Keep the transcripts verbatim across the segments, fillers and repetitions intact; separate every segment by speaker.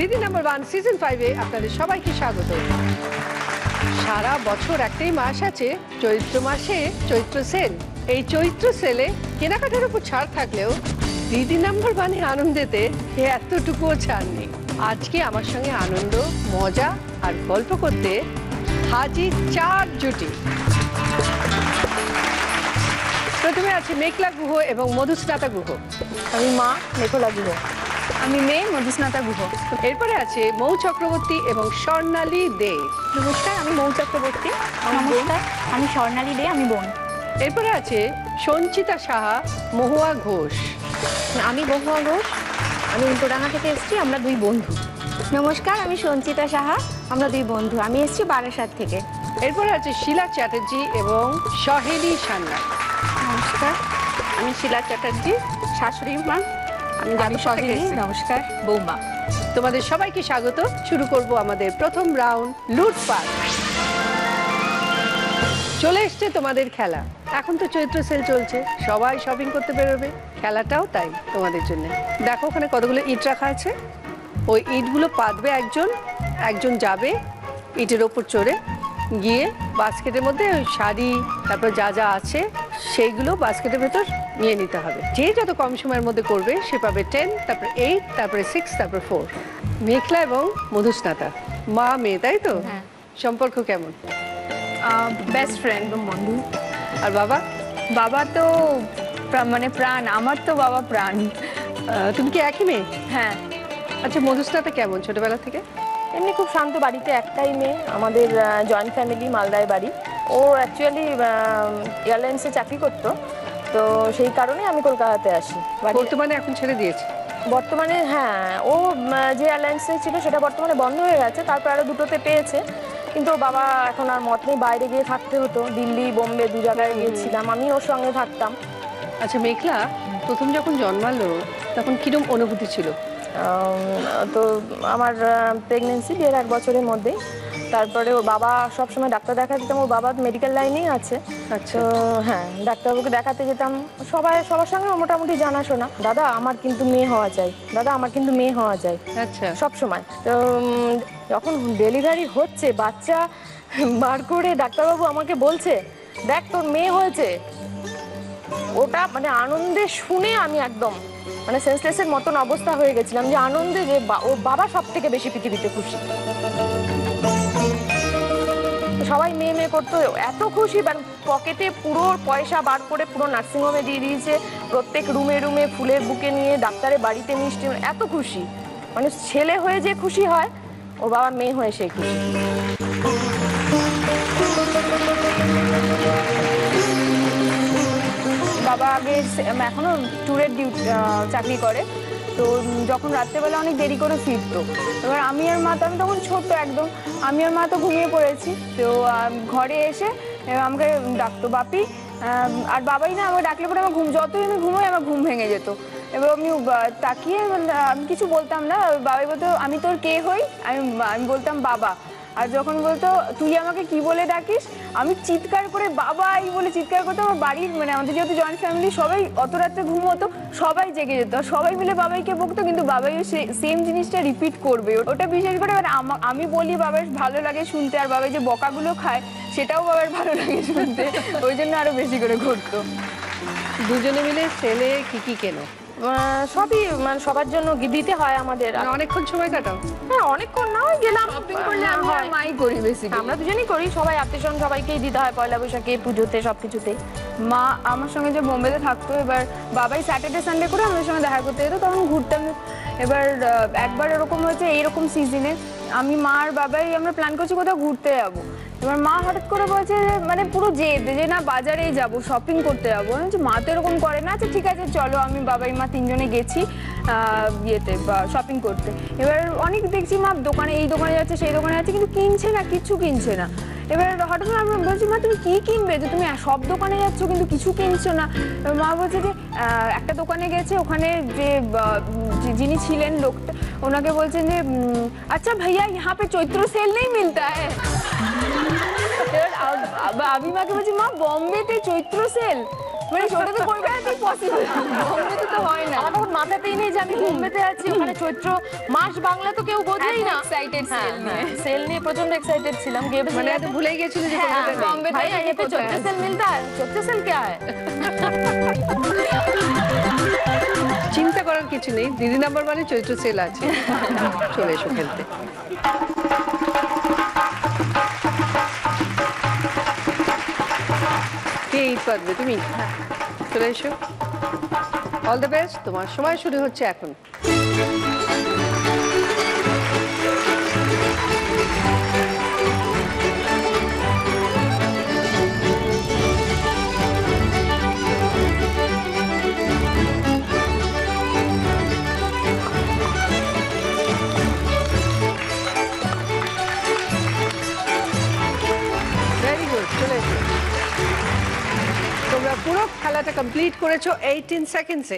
Speaker 1: দিদি number one season ফাইভে আপনাদের সবাইকে স্বাগত। সারা বছর একটাই মাস আছে, চৈত্র মাসে চৈত্র সেল। এই চৈত্র সেলে কেনাকাটার উপর ছাড় থাকলেও দিদি নাম্বার ওয়ানে আনন্দেতে এতটুকুও ছাড় নেই। আজকে আমার সঙ্গে আনন্দ, মজা আর গল্প করতে হাজির চার জুটি। প্রথমে আছে মেঘলা গুহ এবং মধুস্নাতা গুহ।
Speaker 2: আমি মা, মেঘলা গুহ। আমি মেয়ে, মধুস্নাতা গুহ।
Speaker 1: এরপরে আছে মৌ চক্রবর্তী এবং স্বর্ণালী দে।
Speaker 2: নমস্কার, আমি মৌ চক্রবর্তী। নমস্কার, আমি স্বর্ণালী দে, আমি বোন।
Speaker 1: এরপরে আছে সঞ্চিতা সাহা, মহুয়া ঘোষ।
Speaker 2: আমি মহুয়া ঘোষ, আমি উল্টোডাঙ্গা থেকে এসেছি, আমরা দুই বন্ধু। নমস্কার, আমি সঞ্চিতা সাহা, আমরা দুই বন্ধু, আমি এসেছি বারাসাত থেকে।
Speaker 1: এরপরে আছে শিলা চ্যাটার্জি এবং সহেলি সান্না।
Speaker 2: নমস্কার, আমি শিলা চ্যাটার্জি, শাশুড়ি মা। আমি সহেলি। নমস্কার, বৌমা।
Speaker 1: তোমাদের সবাইকে স্বাগত। শুরু করব আমাদের প্রথম রাউন্ড, লুটপাট। চলে এসছে তোমাদের খেলা। এখন তো চৈত্র সেল চলছে, সবাই শপিং করতে বেরোবে, খেলাটাও তাই তোমাদের জন্য। দেখো ওখানে কতগুলো ইট রাখা আছে। ওই ইটগুলো পাতবে একজন, একজন যাবে ইটের ওপর চড়ে গিয়ে বাস্কেটের মধ্যে ওই শাড়ি, তারপর যা যা আছে সেইগুলো বাস্কেটের ভেতর নিয়ে নিতে হবে। যে যত কম সময়ের মধ্যে করবে সে পাবে টেন, তারপরে এইট, তারপরে সিক্স, তারপরে ফোর। মেঘলা এবং মধুস্নাতা মা মেয়ে, তাই তো?
Speaker 2: হ্যাঁ।
Speaker 1: সম্পর্ক কেমন?
Speaker 2: বেস্ট ফ্রেন্ড, বন্ধু।
Speaker 1: আর বাবা?
Speaker 2: বাবা তো মানে প্রাণ, আমার তো বাবা প্রাণ।
Speaker 1: তুমি কি একই মেয়ে?
Speaker 2: হ্যাঁ।
Speaker 1: আচ্ছা, মধুস্নাতা কেমন ছোটবেলা থেকে?
Speaker 2: এমনি খুব শান্ত, বাড়িতে একটাই মেয়ে, আমাদের জয়েন্ট ফ্যামিলি, মালদায় বাড়ি। ও অ্যাকচুয়ালি এয়ারলাইন্সে চাকরি করতো, তো সেই কারণে আমি কলকাতাতে আসি।
Speaker 1: বর্তমানে এখন ছেড়ে দিয়েছি?
Speaker 2: বর্তমানে হ্যাঁ, ও যে এয়ারলাইন্সে ছিল সেটা বর্তমানে বন্ধ হয়ে গেছে, তারপর আরও দুটোতে পেয়েছে, কিন্তু বাবা এখন আর মত নেই, বাইরে গিয়ে থাকতে হতো। দিল্লি, বোম্বে দু জায়গায় গিয়েছিলাম, আমি ওর সঙ্গে থাকতাম।
Speaker 1: আচ্ছা মেঘলা, প্রথম যখন জন্মালো তখন কিরম অনুভূতি ছিল?
Speaker 2: তো আমার প্রেগনেন্সি বিয়ের এক বছরের মধ্যেই, তারপরে ওর বাবা সবসময় ডাক্তার দেখাতে যেতাম, ওর বাবা মেডিকেল লাইনেই আছে।
Speaker 1: আচ্ছা।
Speaker 2: তো হ্যাঁ, ডাক্তারবাবুকে দেখাতে যেতাম, সবাই সবার সঙ্গে মোটামুটি জানাশোনা। দাদা আমার কিন্তু মেয়ে হওয়া চাই, দাদা আমার কিন্তু মেয়ে হওয়া চাই।
Speaker 1: আচ্ছা।
Speaker 2: সব সময়। তো যখন ডেলিভারি হচ্ছে, বাচ্চা বার করে ডাক্তারবাবু আমাকে বলছে, দেখ তোর মেয়ে হয়েছে, ওটা মানে আনন্দে শুনে আমি একদম মানে সেন্সলেসের মতন অবস্থা হয়ে গেছিলাম, যে আনন্দে, যে ওর বাবা সব থেকে বেশি পৃথিবীতে খুশি। সবাই মেয়ে মেয়ে করতো, এত খুশি, পকেটে পুরো পয়সা বার করে পুরো নার্সিংহোমে দিয়ে দিয়েছে, প্রত্যেক রুমে রুমে ফুলের বুকে নিয়ে, ডাক্তারের বাড়িতে মিষ্টি, এত খুশি। মানে ছেলে হয়ে যে খুশি হয়, ওর বাবা মেয়ে হয়ে সেই খুশি। বাবা আগে এখনো ট্যুরের ডিউটি চাকরি করে, তো যখন রাত্রেবেলা অনেক দেরি করে ফিরতো, এবার আমি আর মা তো, আমি তখন ছোট্ট একদম, আমি আর মা তো ঘুমিয়ে পড়েছি, তো ঘরে এসে আমাকে ডাকতো বাপি, আর বাবাই না আমাকে ডাকলে পরে আমার ঘুম, যতই আমি ঘুমোই আমার ঘুম ভেঙে যেত। এবার আমি তাকিয়ে আমি কিছু বলতাম না, বাবাই বলতো আমি তোর কে হই, আমি আমি বলতাম বাবা। আর যখন বলতো তুই আমাকে কি বলে ডাকিস, আমি চিৎকার করে বাবা এই বলে চিৎকার করতো। আমার বাড়ির মানে আমাদের যেহেতু জয়েন্ট ফ্যামিলি, সবাই অত রাত্রে ঘুমোতো, সবাই জেগে যেত, সবাই মিলে বাবাইকে বকতো, কিন্তু বাবাইও সেম জিনিসটা রিপিট করবে। ওটা বিশেষ করে মানে আমি বলি বাবার ভালো লাগে শুনতে, আর বাবাই যে বকাগুলো খায় সেটাও বাবার ভালো লাগে শুনতে, ওই জন্য আরো বেশি করে ঘটতো।
Speaker 1: দুজনে মিলে সেলে কি কি কেনো?
Speaker 2: সবই মানে সবার জন্য দিতে হয় আমাদের।
Speaker 1: অনেকক্ষণ সময় কাটাও?
Speaker 2: হ্যাঁ, অনেকক্ষণ নয়, গেলাম
Speaker 1: শপিং করলে আমি আর মাই করি বেসিক্যালি,
Speaker 2: আমরা দুজনেই করি, সবাই আত্মীয়স্বজন সবাইকেই দিতে হয়, পয়লা বৈশাখে, পুজোতে, সবকিছুতেই।
Speaker 3: মা আমার সঙ্গে যে বোম্বেতে থাকতো, এবার বাবাই স্যাটারডে সানডে করে আমাদের সঙ্গে দেখা করতে যেত, তখন ঘুরতাম। এবার একবার এরকম হয়েছে, এইরকম সিজনে আমি মা আর বাবাই আমরা প্ল্যান করছি কোথাও ঘুরতে যাবো। এবার মা হঠাৎ করে বলছে মানে পুরো জেদ, যে না বাজারেই যাবো, শপিং করতে যাবো। মা তো এরকম করে না, আচ্ছা ঠিক আছে চলো। আমি বাবাই মা তিনজনে গেছি ইয়েতে শপিং করতে। এবার অনেক দেখছি মা দোকানে, এই দোকানে যাচ্ছে, সেই দোকানে যাচ্ছে, কিন্তু কিনছে না, কিচ্ছু কিনছে না। এবার হঠাৎ করে আমি বলছি মা তুমি কি কিনবে, যে তুমি সব দোকানে যাচ্ছ কিন্তু কিছু কিনছো না। মা বলছে যে একটা দোকানে গেছে, ওখানে যে যিনি ছিলেন লোকটা, ওনাকে বলছেন যে আচ্ছা ভাইয়া यहाँ पे চৈত্র সেল নেই মিলতা হ্যায়। আমি মাকে বলছি মা বম্বেতে চৈত্র সেল,
Speaker 2: মানে ছোটতে কলকাতাতেই পসিবল, বোম্বেতে তো হয় না।
Speaker 4: আমার তখন মাথাতেই নেই যে আমি বোম্বেতে আছি, ওখানে চৈত্র মাস বাংলা তো কেউ বোঝেই না।
Speaker 2: এক্সাইটেড সেল নিয়ে,
Speaker 4: সেল নিয়ে প্রচন্ড এক্সাইটেড ছিলাম। গিয়ে
Speaker 1: মানে এত ভুলেই গেছিল যে
Speaker 2: হ্যাঁ,
Speaker 1: কলকাতা নেই।
Speaker 2: বম্বে
Speaker 4: भाई ये पे चौथे सेल मिलता है, चौथे सेल क्या है?
Speaker 1: চিন্তা করার কিছু নেই, দিদি নাম্বার মানে চৈত্র সেল আছে। চলে এসো খেলতে। কে ঈদ পাতবে? তুমি চলে এসো। অল দ্য বেস্ট, তোমার সময় শুরু হচ্ছে এখন। ভেরি গুড, চলে এসো। তোমরা পুরো খেলাটা কমপ্লিট করেছো আঠারো সেকেন্ডসে।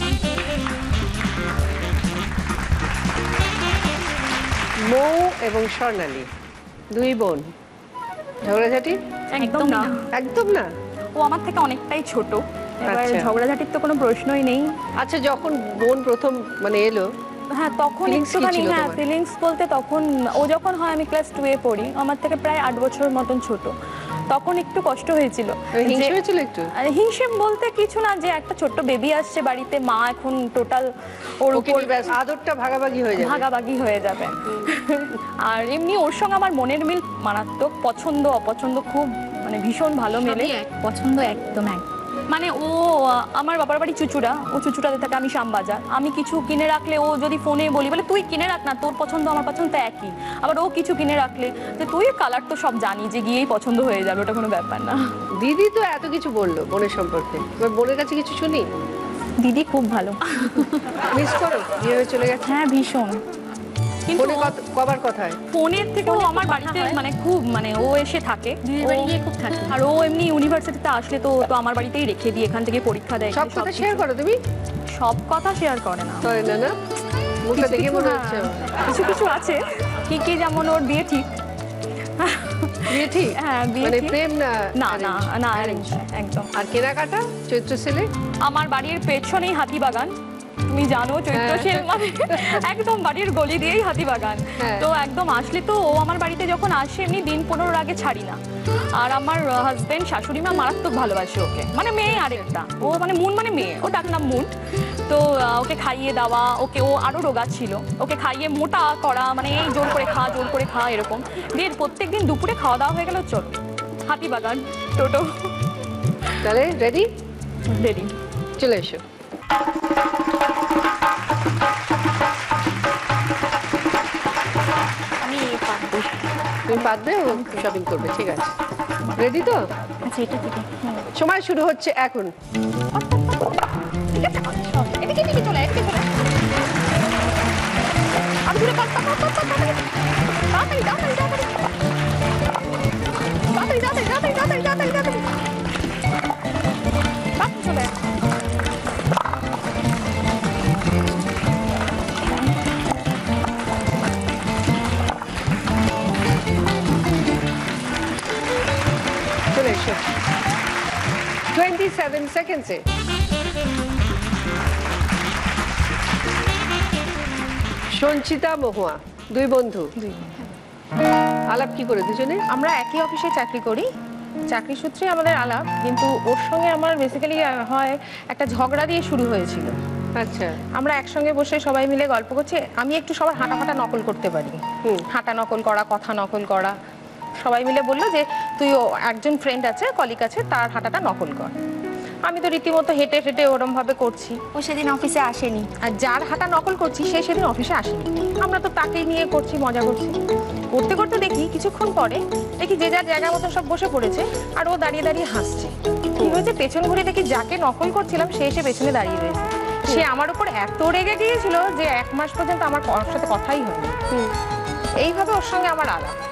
Speaker 1: মৌ এবং স্বর্ণালী দুই বোন, ঝগড়াঝাটি
Speaker 3: একদম না,
Speaker 1: একদম না।
Speaker 3: ও আমার থেকে অনেকটাই ছোট, এবার
Speaker 1: আচ্ছা।
Speaker 3: ঝগড়াঝাটির তো কোনো প্রশ্নই নেই।
Speaker 1: আচ্ছা, যখন বোন প্রথম মানে এলো,
Speaker 3: হ্যাঁ তখন
Speaker 1: Feelings কি
Speaker 3: একটুখানি,
Speaker 1: ছিল
Speaker 3: হ্যাঁ
Speaker 1: তোমার?
Speaker 3: ফিলিংস বলতে তখন ও যখন হয় আমি ক্লাস টু এ পড়ি, আমার থেকে প্রায় আট বছর মতন ছোট, তখন একটু কষ্ট হয়েছিল।
Speaker 1: হিংসে
Speaker 3: যে-
Speaker 1: হয়েছিল একটু?
Speaker 3: আর হিংসে বলতে কিছু না, যে একটা ছোট্ট বেবি আসছে বাড়িতে, মা এখন টোটাল ওর
Speaker 1: ওকে
Speaker 3: উপর
Speaker 1: নিয়ে ব্যাস আদরটা ভাগাভাগি হয়ে যাবে।
Speaker 3: ভাগাভাগি হয়ে যাবে। আর এমনি ওর সঙ্গে আমার মনের মিল মারাত্মক, পছন্দ অপছন্দ খুব মানে ভীষণ ভালো মেলে।
Speaker 2: পছন্দ একদম এক।
Speaker 3: মানে ও আহ, আমার বাবার বাড়ি চুচুড়া, ও চুচুড়াতে থাকে, আমি শ্যামবাজার। আমি কিছু কিনে রাখলে ও যদি ফোনে বলি, বলে তুই কিনে রাখ না, তোর পছন্দ আমার পছন্দ তো একই। আবার ও কিছু কিনে রাখলে যে তুই কালার তো সব জানি, যে গিয়েই পছন্দ হয়ে যাবে, ওটা কোনো ব্যাপার না।
Speaker 1: দিদি তো এত কিছু বললো বোনের সম্পর্কে, এবার বোনের কাছে কিছু শুনি।
Speaker 3: দিদি খুব ভালো,
Speaker 1: মিস করো বিয়ে হয়ে চলে গেছে?
Speaker 3: হ্যাঁ ভীষণ। কিন্তু
Speaker 1: ফোনে কত- কবার কথা হয়?
Speaker 3: ফোনের থেকে ও আমার বাড়িতে মানে খুব মানে ও এসে থাকে,
Speaker 2: দিদির বাড়ি গিয়ে খুব থাকে।
Speaker 3: আর ও এমনি ইউনিভার্সিটিতে আসলে তো তো আমার বাড়িতেই রেখে দিই, এখান থেকে পরীক্ষা দেয়।
Speaker 1: সব কথা শেয়ার করো তুমি?
Speaker 3: সব কথা শেয়ার করে না,
Speaker 1: করে না না, মুখটা
Speaker 3: কিছু
Speaker 1: দেখে
Speaker 3: কিছু
Speaker 1: মনে
Speaker 3: না,
Speaker 1: হচ্ছে আমার।
Speaker 3: কিছু কিছু আছে কি কি, যেমন ওর বিয়ে ঠিক।
Speaker 1: বিয়ে ঠিক?
Speaker 3: হ্যাঁ, বিয়ে
Speaker 1: মানে
Speaker 3: ঠিক।
Speaker 1: প্রেম না?
Speaker 3: না না
Speaker 1: arrange?
Speaker 3: না অ্যারেঞ্জ একদম।
Speaker 1: আর কেনাকাটা চৈত্র সেলে?
Speaker 3: আমার বাড়ির পেছনেই হাতিবাগান, তুমি জানো চৈত্র
Speaker 1: হ্যাঁ।
Speaker 3: সেল মানে একদম বাড়ির গলি দিয়েই হাতিবাগান।
Speaker 1: হ্যাঁ।
Speaker 3: তো একদম আসলে তো ও আমার বাড়িতে যখন আসে এমনি দিন পনেরোর আগে ছাড়ি না। আর আমার হাজবেন্ড শাশুড়ি মা মারাত্মক ভালোবাসে ওকে, মানে মেয়ে আরেকটা, ও মানে মুন মানে মেয়ে, ও ডাক নাম মুন। তো আহ, ওকে খাইয়ে দেওয়া, ওকে ও আরো রোগা ছিল, ওকে খাইয়ে মোটা করা, মানে এই জোর করে খা জোর করে খা এরকম দিয়ে প্রত্যেকদিন দুপুরে খাওয়া দাওয়া হয়ে গেল, চল হাতিবাগান টোটো
Speaker 1: তাহলে রেডি?
Speaker 3: রেডি।
Speaker 1: চলে এসো।
Speaker 2: আমি পারবো।
Speaker 1: তুমি পারবে, ও শপিং করবে, ঠিক আছে। রেডি তো?
Speaker 2: আচ্ছা এটা থেকে
Speaker 1: সময় শুরু হচ্ছে এখন।
Speaker 2: এদিকে এদিকে চলে এদিকে চলে। আমি দূরে পাস পাস পাস পাস তাড়াতাড়ি তাড়াতাড়ি তাড়াতাড়ি তাড়াতাড়ি তাড়াতাড়ি তাড়াতাড়ি তাড়াতাড়ি তাড়াতাড়ি পাস চলে।
Speaker 1: চলে এসো। twenty-seven সেকেন্ডসে সঞ্চিতা মহুয়া দুই বন্ধু, আলাপ কি করে দুজনে?
Speaker 4: আমরা একই অফিসে চাকরি করি, চাকরি সূত্রে আমাদের আলাপ, কিন্তু ওর সঙ্গে আমার বেসিক্যালি হয় একটা ঝগড়া দিয়ে শুরু হয়েছিল।
Speaker 1: আচ্ছা,
Speaker 4: আমরা একসঙ্গে বসে সবাই মিলে গল্প করছি, আমি একটু সবার হাঁটা হাঁটা নকল করতে পারি,
Speaker 1: হুম।
Speaker 4: হাঁটা নকল করা, কথা নকল করা। সবাই মিলে বললো যে তুই ও একজন ফ্রেন্ড আছে, কলিগ আছে, তার হাঁটাটা নকল কর। আমি তো রীতিমতো হেঁটে হেঁটে ওরম ভাবে করছি,
Speaker 2: ও সেদিন অফিসে আসেনি।
Speaker 4: আর যার হাঁটা নকল করছি সে সেদিন অফিসে আসেনি। আমরা তো তাকেই নিয়ে করছি, মজা করছি। করতে করতে দেখি কিছুক্ষণ পরে দেখি যে যার জায়গা মতো সব বসে পড়েছে, আর ও দাঁড়িয়ে দাঁড়িয়ে হাসছে। কি হয়েছে পেছন ঘুরে দেখি যাকে নকল করছিলাম সে এসে পেছনে দাঁড়িয়ে রয়েছে। সে আমার উপর এত রেগে গিয়েছিল যে এক মাস পর্যন্ত আমার ওর সাথে কথাই হয়নি। এইভাবে ওর সঙ্গে আমার আলাপ।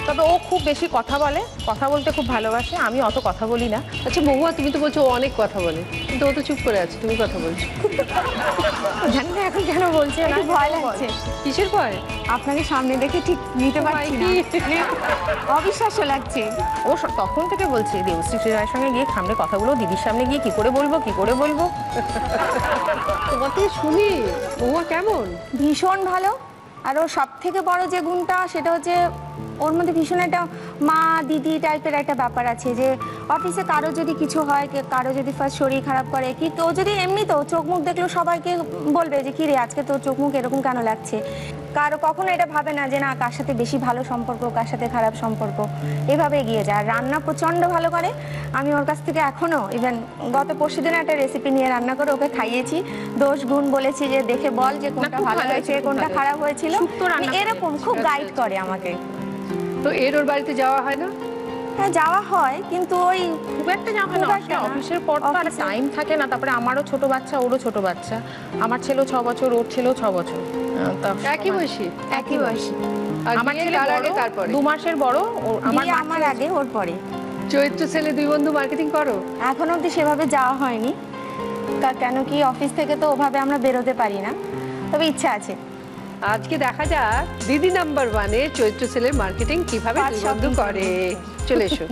Speaker 4: তবে ও খুব বেশি কথা বলে, কথা বলতে খুব ভালোবাসে, আমি অত কথা বলি না।
Speaker 1: আচ্ছা মহুয়া, তুমি তো বলছো ও অনেক কথা বলে, কিন্তু ও তো চুপ করে আছে, তুমি কথা বলছো।
Speaker 4: জানি না এখন কেন বলছে না।
Speaker 2: একটু ভয় লাগছে
Speaker 1: কিসের ভয়?
Speaker 2: আপনাকে সামনে দেখে ঠিক নিতে পারছি না, মানে অবিশ্বাস্য লাগছে।
Speaker 4: ও স- তখন থেকে বলছে দেবশ্রী শ্রীরায়ের সঙ্গে গিয়ে সামনে কথাগুলো দিদির সামনে গিয়ে কি করে বলবো কি করে বলবো।
Speaker 1: তোমার থেকে শুনি মহুয়া কেমন।
Speaker 2: ভীষণ ভালো। আর ওর সব থেকে বড় যে গুণটা সেটা হচ্ছে ওর মধ্যে ভীষণ একটা মা দিদি টাইপের একটা ব্যাপার আছে, যে অফিসে কারো যদি কিছু হয়, কে- কারো যদি ফার্স্ট শরীর খারাপ করে, কি তো যদি এমনি তো চোখ মুখ দেখলেও সবাইকে বলবে যে কি রে আজকে তোর চোখ মুখ এরকম কেন লাগছে। কারো কখনো এটা ভাবে না যে না কার সাথে বেশি ভালো সম্পর্ক কার সাথে খারাপ সম্পর্ক, এভাবে এগিয়ে যায়। আর রান্না প্রচণ্ড ভালো করে। আমি ওর কাছ থেকে এখনো ইভেন গত পরশু দিন একটা রেসিপি নিয়ে রান্না করে ওকে খাইয়েছি, দোষ গুণ বলেছি যে দেখে বল যে কোনটা
Speaker 4: খুব
Speaker 2: ভালো
Speaker 4: ভালো
Speaker 2: হয়েছে
Speaker 4: হয়েছে, খুব
Speaker 2: কোনটা
Speaker 4: ভালো
Speaker 2: খারাপ হয়েছিল।
Speaker 4: শুক্তো রান্না করে।
Speaker 2: এরকম খুব গাইড করে আমাকে।
Speaker 1: তো এর ওর বাড়িতে যাওয়া হয় না?
Speaker 2: হ্যাঁ যাওয়া হয়, কিন্তু ওই
Speaker 4: খুব একটা যাওয়া হয়
Speaker 2: খুব
Speaker 4: না,
Speaker 2: একটা না।
Speaker 4: অফিসের পর তো আর
Speaker 2: অফিসে-
Speaker 4: টাইম থাকে না। তারপরে আমারও ছোট বাচ্চা, ওরও ছোট বাচ্চা, আমার ছেলেও ছ বছর, ওর ছেলেও ছ বছর। আহ, তা
Speaker 1: একই বয়সী?
Speaker 2: একই বয়সী।
Speaker 1: আর
Speaker 4: আমার
Speaker 1: বিয়ে
Speaker 4: ছেলে
Speaker 1: তার
Speaker 4: বড়,
Speaker 1: আগে তারপরে?
Speaker 4: দু মাসের বড়। ওর আমার
Speaker 2: বিয়ে আমার আগে ওর পরে।
Speaker 1: চৈত্র ছেলে দুই বন্ধু মার্কেটিং করো?
Speaker 2: এখন অবধি সেভাবে যাওয়া হয়নি, তা- কেন কি অফিস থেকে তো ওভাবে আমরা বেরোতে পারি না, তবে ইচ্ছা আছে।
Speaker 1: আজকে দেখা যাক দিদি নাম্বার ওয়ানে চৈত্র ছেলের মার্কেটিং কিভাবে
Speaker 2: পাঁচ
Speaker 1: দুই
Speaker 2: সব
Speaker 1: বন্ধু
Speaker 2: দিন
Speaker 1: করে। চলে এসো।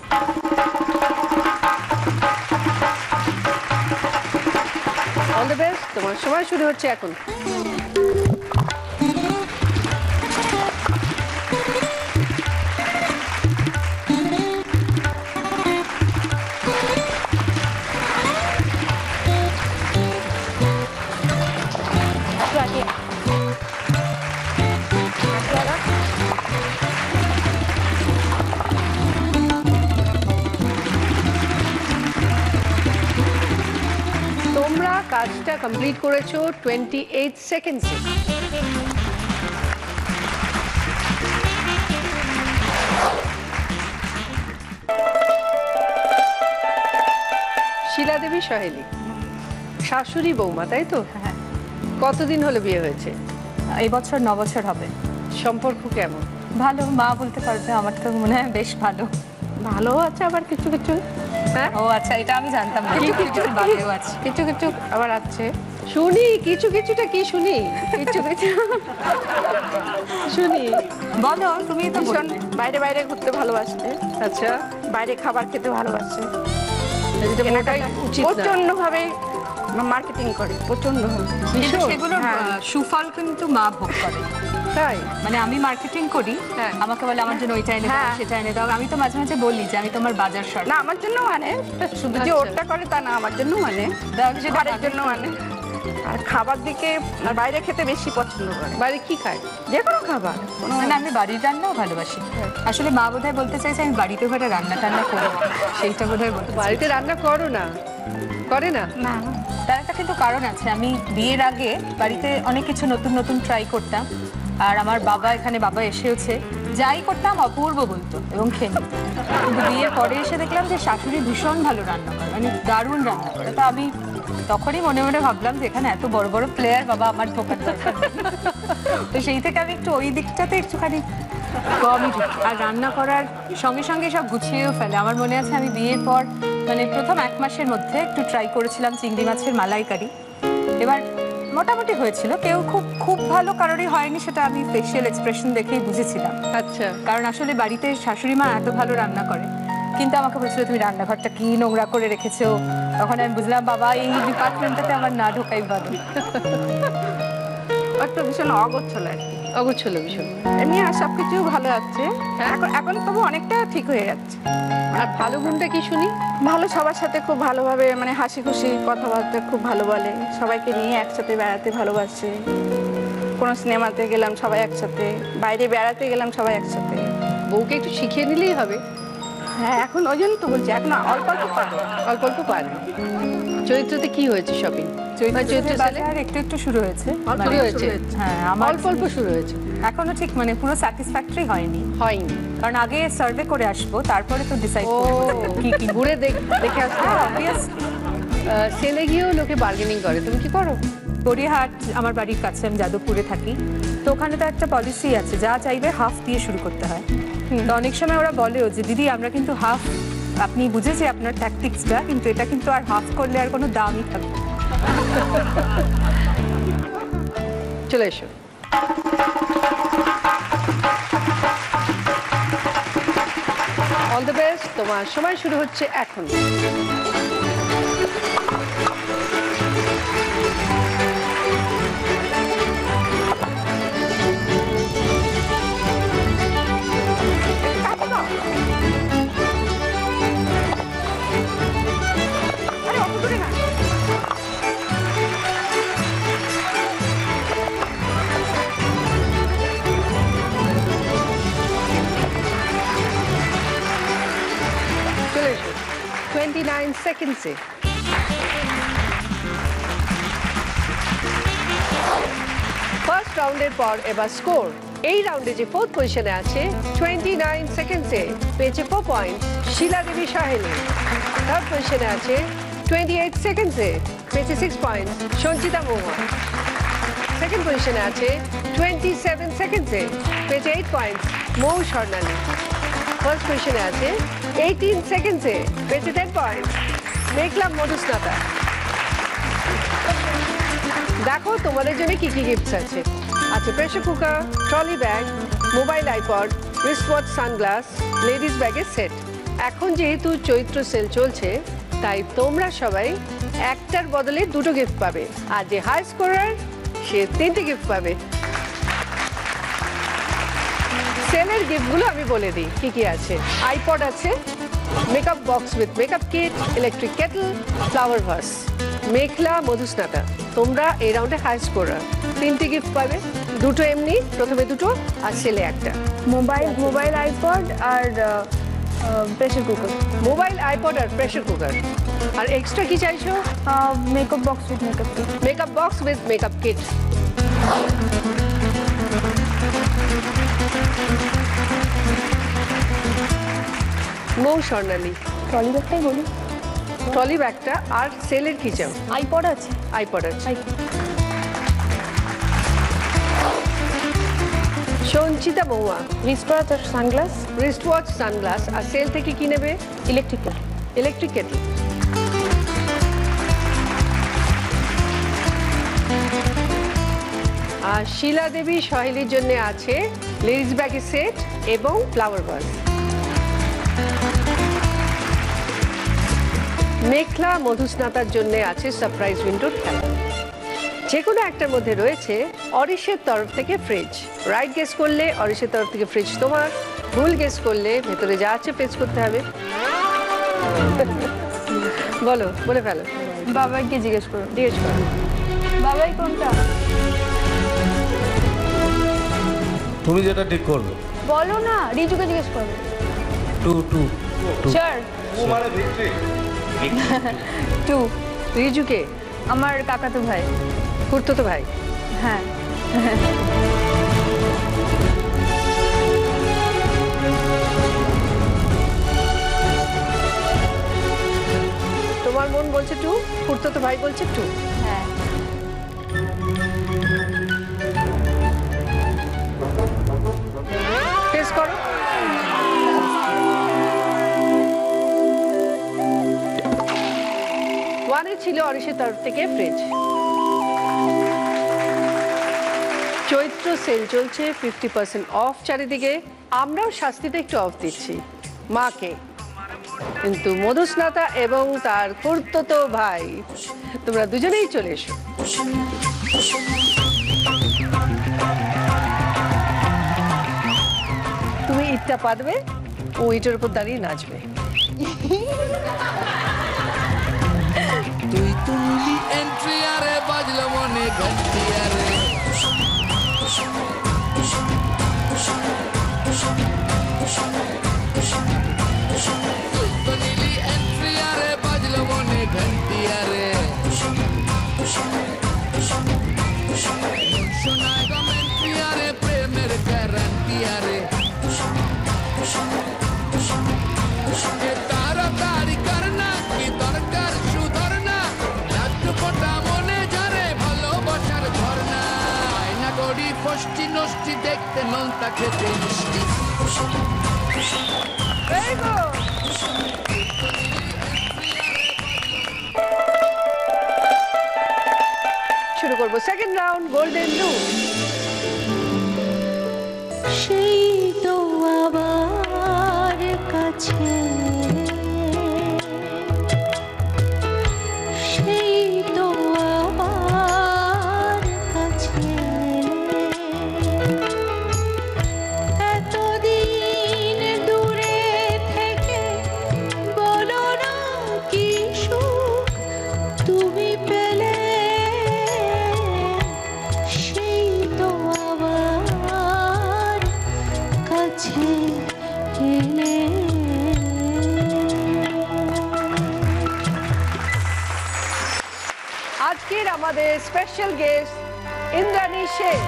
Speaker 1: অল দ্য বেস্ট, তোমার সময় শুরু হচ্ছে এখন।
Speaker 2: একটু আগে
Speaker 1: তোমরা কাজটা কমপ্লিট করেছো টোয়েন্টি এইট সেকেন্ডসে। শিলা দেবী সহেলি, শাশুড়ি বৌমা, তাই তো?
Speaker 3: হ্যাঁ।
Speaker 1: কতদিন হলো বিয়ে হয়েছে?
Speaker 3: এই বছর ন বছর হবে।
Speaker 1: সম্পর্ক কেমন?
Speaker 3: ভালো, মা বলতে পারবে, আমার তো মনে হয় বেশ ভালো।
Speaker 1: ভালো আছে, আবার কিছু কিছু হ্যাঁ
Speaker 3: ও আচ্ছা, এটা আমি জানতাম না। কিছু কিছু বাদেও আছে।
Speaker 1: কিছু কিছু আবার আছে। শুনি কিছু কিছুটা কি শুনি? কিছু কিছু শুনি।
Speaker 3: বলো, তুমি তো
Speaker 5: ভীষণ বাইরে বাইরে ঘুরতে ভালোবাসে,
Speaker 1: আচ্ছা,
Speaker 5: বাইরে খাবার খেতে ভালোবাসে,
Speaker 1: এটা মোটাই উচিত না।
Speaker 5: প্রচন্ড ভাবে মার্কেটিং করে, প্রচন্ড ভাবে।
Speaker 3: কিন্তু
Speaker 1: ভীষণ।
Speaker 3: সেগুলোর
Speaker 5: হ্যাঁ।
Speaker 3: আহ, সুফল কিন্তু মা ভোগ করে।
Speaker 1: তাই?
Speaker 3: মানে আমি মার্কেটিং করি,
Speaker 1: হ্যাঁ।
Speaker 3: আমাকে বলে আমার জন্য ওইটা এনে দাও
Speaker 5: হ্যাঁ।
Speaker 3: সেটা এনে দাও। আমি তো মাঝে মাঝে বলি যে আমি তোমার বাজার সর।
Speaker 5: না আমার জন্য মানে শুধু যে
Speaker 1: আচ্ছা।
Speaker 5: ওরটা করে তা না, আমার জন্য মানে
Speaker 3: তাহলে সেটা
Speaker 5: ঘরের জন্য মানে। আর খাবার দিকে আর বাইরে খেতে বেশি পছন্দ করে,
Speaker 1: বাড়ি কি খায়?
Speaker 5: যে কোনো খাবার কোনো
Speaker 3: মানে আমি বাড়ির রান্নাও ভালোবাসি। আসলে মা বোধহয় বলতে চাইছে আমি বাড়িতে ঘরে রান্না টান্না করি, সেইটা বোধহয় বলতে চাইছে।
Speaker 1: বাড়িতে রান্না করো না? করে না?
Speaker 5: না।
Speaker 3: তার একটা কিন্তু কারণ আছে। আমি বিয়ের আগে বাড়িতে অনেক কিছু নতুন নতুন ট্রাই করতাম, আর আমার বাবা এখানে বাবা এসেওছে, যাই করতাম অপূর্ব বলতো এবং খেয়ে নিত। কিন্তু বিয়ের পরে এসে দেখলাম যে শাশুড়ি ভীষণ ভালো রান্না করে, মানে দারুণ রান্না করে। তো আমি তখনই মনে মনে ভাবলাম যে এখানে এত বড় বড় প্লেয়ার, বাবা আমার ঢোকার দরকার নেই। তো সেই থেকে আমি একটু ওই দিকটাতে একটুখানি কমই ঢুকি। আর রান্না করার সঙ্গে সঙ্গে সব গুছিয়েও ফেলে। আমার মনে আছে আমি বিয়ের পর মানে প্রথম এক মাসের মধ্যে একটু ট্রাই করেছিলাম চিংড়ি মাছের মালাইকারি। এবার মোটামুটি হয়েছিল, কেউ খুব খুব ভালো কারোরই হয়নি, সেটা আমি ফেশিয়াল এক্সপ্রেশন দেখেই বুঝেছিলাম।
Speaker 1: আচ্ছা,
Speaker 3: কারণ আসলে বাড়িতে শাশুড়ি মা এত ভালো রান্না করে, কিন্তু আমাকে বলছিল তুমি রান্নাঘরটা কি নোংরা করে রেখেছো। তখন আমি বুঝলাম বাবা এই ডিপার্টমেন্টটাতে আমার না ঢোকাই ভালো।
Speaker 5: একটা ভীষণ অগোছল আর কি।
Speaker 1: অগোছলো ভীষণ।
Speaker 5: এমনি আর সবকিছু ভালো আছে, এখন এখন তবু অনেকটা ঠিক হয়ে যাচ্ছে।
Speaker 1: আর ভালো গুণটা কি শুনি?
Speaker 5: ভালো, সবার সাথে খুব ভালোভাবে মানে হাসি খুশি কথাবার্তা খুব ভালো বলে, সবাইকে নিয়ে একসাথে বেড়াতে ভালোবাসে। কোনো সিনেমাতে গেলাম সবাই একসাথে, বাইরে বেড়াতে গেলাম সবাই একসাথে।
Speaker 1: বউকে একটু শিখিয়ে নিলেই হবে।
Speaker 5: হ্যাঁ এখন ওই জন্য তো বলছি, এখন অল্প অল্প পারো।
Speaker 1: অল্প অল্প পারবে। চরিত্রতে কি হয়েছে শপিং? চৈত্র ছেলে
Speaker 3: বাজার একটু একটু শুরু হয়েছে।
Speaker 1: অল্প
Speaker 3: মানে-
Speaker 1: হয়েছে?
Speaker 3: হ্যাঁ, আমার
Speaker 1: অল্প অল্প শুরু হয়েছে,
Speaker 3: এখনো ঠিক মানে পুরো স্যাটিসফ্যাক্টরি হয়নি,
Speaker 1: হয়নি।
Speaker 3: কারণ আগে সার্ভে করে আসবো, তারপরে তো ডিসাইড
Speaker 1: ও,
Speaker 3: করবো কি কি।
Speaker 1: ঘুরে দেখ- দেখে আসতে
Speaker 3: হ্যাঁ,
Speaker 1: হবে।
Speaker 3: obviously।
Speaker 1: আহ, সেলে গিয়েও লোকে বার্গেনিং করে, তুমি কি করো?
Speaker 6: গড়িয়াহাট আমার বাড়ির কাছে, আমি যাদবপুরে থাকি। তো ওখানে তো একটা পলিসি আছে, যা চাইবে হাফ দিয়ে শুরু করতে হয়। তো অনেক সময় ওরা বলেও যে দিদি আমরা কিন্তু হাফ, আপনি বুঝেছি আপনার ট্যাকটিক্সটা, কিন্তু এটা কিন্তু আর হাফ করলে আর কোনো দামই থাকবে না।
Speaker 1: চলে এসো। অল দ্য বেস্ট, তোমার সময় শুরু হচ্ছে এখন। চলে এসো টোয়েন্টি নাইন সেকেন্ডসে। ফার্স্ট রাউন্ডের পর এবার স্কোর। এই রাউন্ডে যে ফোর্থ পজিশনে আছে টোয়েন্টি নাইন সেকেন্ডসে পেয়েছে four point Sheela Devi Saheli. Third পজিশনে আছে টোয়েন্টি এইট সেকেন্ডসে পেয়েছে six point Sanchita Mahua. Second পজিশনে আছে টোয়েন্টি সেভেন সেকেন্ডসে পেয়েছে eight point Mou Swarnali. First পজিশনে আছে এইটিন সেকেন্ডসে পেয়েছে টেন পয়েন্ট মেঘলা মধুস্নাতা। দেখো তোমাদের জন্য কি কি গিফটস আছে। আছে pressure cooker, trolley bag, mobile iPod, wrist watch, sunglass, ladies ব্যাগের সেট। এখন যেহেতু চৈত্র সেল চলছে তাই তোমরা সবাই একটার বদলে দুটো গিফট পাবে, আর যে হাই স্কোরার সে তিনটে গিফট পাবে। সেলের গিফটগুলো আমি বলে দিই কি কি আছে। আইপড আছে, makeup box with makeup kit, electric kettle, flower vase. Meghla Madhusnata, তোমরা এই রাউন্ডে হাই স্কোরার, তিনটে গিফট পাবে, দুটো এমনি, প্রথমে দুটো আর সেলে একটা।
Speaker 2: মোবাইল মোবাইল আইপড আর প্রেসার কুকার।
Speaker 1: মোবাইল আইপড আর প্রেসার কুকার। আর এক্সট্রা কি চাইছো?
Speaker 2: Makeup box with makeup kit.
Speaker 1: Makeup box with makeup kit. Mou Swarnali,
Speaker 2: trolley ব্যাগটাই বলি।
Speaker 1: ট্রলি ব্যাগটা আর সেলের কি চাও?
Speaker 2: আইপড আছে।
Speaker 1: আইপড আছে। সঞ্চিতা মহুয়া,
Speaker 4: রিস্ট ওয়াচ আর সানগ্লাস,
Speaker 1: রিস্ট ওয়াচ, সানগ্লাস। আর সেল থেকে কি নেবে?
Speaker 4: Electric kettle.
Speaker 1: Electric kettle. আর শিলা দেবী সহেলির জন্য আছে লেডিস ব্যাগের সেট এবং ফ্লাওয়ার ভাস। মেঘলা মধুস্নাতার জন্য আছে সারপ্রাইজ উইন্ডোর খেলা। যে কোনো একটার মধ্যে রয়েছে অরিশের তরফ থেকে ফ্রিজ। রাইট গেস করলে অরিশের তরফ থেকে ফ্রিজ তোমার, ভুল গেস করলে ভেতরে যা আছে ফেস করতে হবে। বলো, বলে ফেলো।
Speaker 2: বাবাইকে জিজ্ঞেস করুন।
Speaker 1: জিজ্ঞেস করো।
Speaker 2: বাবাই কোনটা?
Speaker 7: তুমি যেটা ঠিক করবে।
Speaker 2: বলো না, রিজুকে জিজ্ঞেস করবে।
Speaker 7: টু টু
Speaker 2: চার টু।
Speaker 1: রিজুকে?
Speaker 2: আমার কাকাতো ভাই।
Speaker 1: খুড়তুতো ভাই।
Speaker 2: হ্যাঁ।
Speaker 1: তোমার মন বলছে টু, খুড়তুতো ভাই বলছে টু।
Speaker 2: হ্যাঁ।
Speaker 1: টেস্ট করো। ওয়ানে ছিল অরিশের তরফ থেকে ফ্রিজ। চৈত্র সেল চলছে, ফিফটি পার্সেন্ট অফ চারিদিকে। আমরাও শাস্তিতে একটু অফ দিচ্ছি মাকে, কিন্তু মধুস্নাতা এবং তার খুড়তুতো ভাই তোমরা দুজনেই চলে এসো। তুমি ইটটা পাতবে, ও ইটের উপর দাঁড়িয়ে নাচবে।
Speaker 8: তুই তুলি এন্ট্রি আরে বাজলো মনে ঘন্টি আরে তুই তুলি এন্ট্রি আরে বাজলো মনে ঘন্টি আরে শোনায় গমেন্ট্রি আরে প্রেমের গ্যারান্টি আরে তাড়াতাড়ি করনা কি দরকার সুধরনা রাত ফোটা মনে ঝরে ভালোবাসা আমটা খেতে মিষ্টি
Speaker 1: ভেরি গুড। শুরু করবো সেকেন্ড রাউন্ড, গোল্ডেন লুপ।
Speaker 9: সেই তো আবার কাছে, সেই তো আবার কাছে, এতদিন দূরে থেকে বলো না কি সুখ তুমি পেলে, সেই তো আবার কাছে এলে।
Speaker 1: আজকের আমাদের স্পেশাল গেস্ট ইন্দ্রাণী সেন।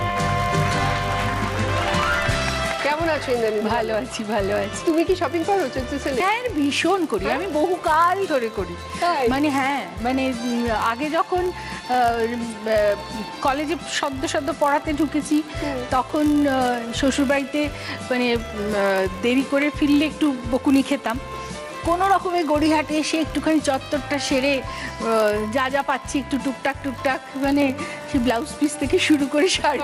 Speaker 1: কেমন আছো ইন্দ্রাণী?
Speaker 6: ভালো আছি, ভালো আছি।
Speaker 1: তুমি কি শপিং করো চৈত্র সেলে?
Speaker 6: হ্যাঁ, ভীষণ করি, আমি বহুকাল ধরে করি।
Speaker 1: তাই?
Speaker 6: মানে হ্যাঁ, মানে উম, আগে যখন কলেজে সদ্য সদ্য পড়াতে ঢুকেছি তখন শ্বশুরবাড়িতে মানে উম, আহ, দেরি করে ফিরলে একটু বকুনি খেতাম। কোনো রকমের গড়িহাটে এসে একটুখানি চত্বরটা সেরে আহ, যা যা পাচ্ছি একটু টুকটাক টুকটাক মানে সে ব্লাউজ পিস থেকে শুরু করে শাড়ি।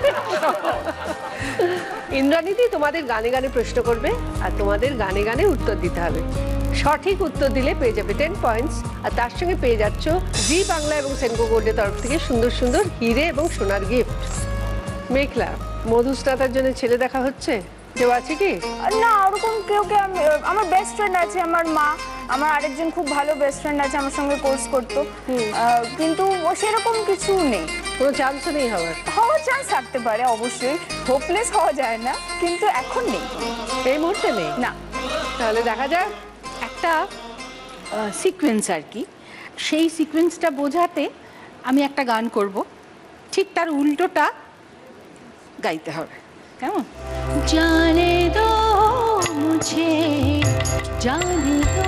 Speaker 1: ইন্দ্রাণীদি তোমাদের গানে গানে প্রশ্ন করবে আর তোমাদের গানে গানে উত্তর দিতে হবে। সঠিক উত্তর দিলে পেয়ে যাবে টেন পয়েন্টস, আর তার সঙ্গে পেয়ে যাচ্ছ জি বাংলা এবং সেনকো গোল্ডের তরফ থেকে সুন্দর সুন্দর হিরে এবং সোনার গিফট। মেঘলা, মধুস্নাতার জন্য ছেলে দেখা হচ্ছে, কেউ আছে কি?
Speaker 2: না ওরকম কেউ কে আমি, আমার বেস্ট ফ্রেন্ড আছে, আমার মা, আমার আরেকজন খুব ভালো বেস্ট ফ্রেন্ড আছে আমার সঙ্গে কোর্স করতো, আহ, কিন্তু ও সেরকম কিছু নেই।
Speaker 1: কোনো চান্সও নেই হওয়ার?
Speaker 2: হওয়ার চান্স থাকতে পারে অবশ্যই, হোপলেস হওয়া যায় না, কিন্তু এখন নেই,
Speaker 1: এই মুহূর্তে নেই
Speaker 2: না।
Speaker 1: তাহলে দেখা যাক।
Speaker 6: একটা সিকোয়েন্স আর কি, সেই সিকোয়েন্সটা বোঝাতে আমি একটা গান করব, ঠিক তার উল্টোটা গাইতে হবে, কেমন?
Speaker 9: जाने दो मुझे, जाने दो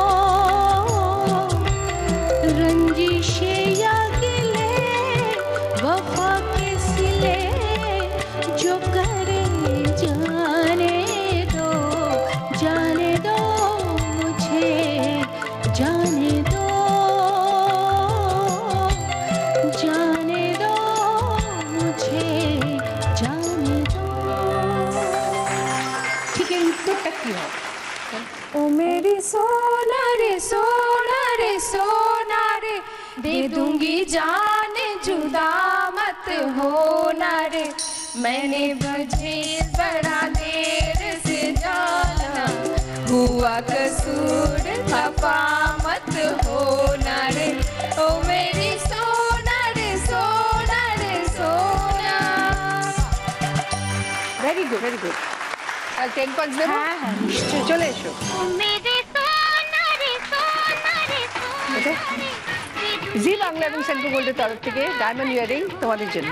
Speaker 9: रंजिशे या गिले वफा के सिले जो करे, जाने दो, जाने दो मुझे, जाने दो, जाने दो मुझे, जाने दो।
Speaker 6: ঠিক এই উত্তরটা কি হবে?
Speaker 2: ओ मेरी सोना रे सोना रे सोना रे, दे दूंगी जान जुदा मत होना रे, मैंने बजे बड़ा देर से जाना, हुआ कसूर खफा मत होना रे, ओ मेरी सोना रे सोना रे सोना।
Speaker 1: Very good, very good. আর টেন পয়েন্টস দেবো?
Speaker 6: হ্যাঁ হ্যাঁ নিশ্চয়ই।
Speaker 1: চলে এসো। এটা জি বাংলা এবং সেন্ট্রো গোল্ডের তরফ থেকে ডায়মন্ড ইয়ারিং তোমাদের জন্য।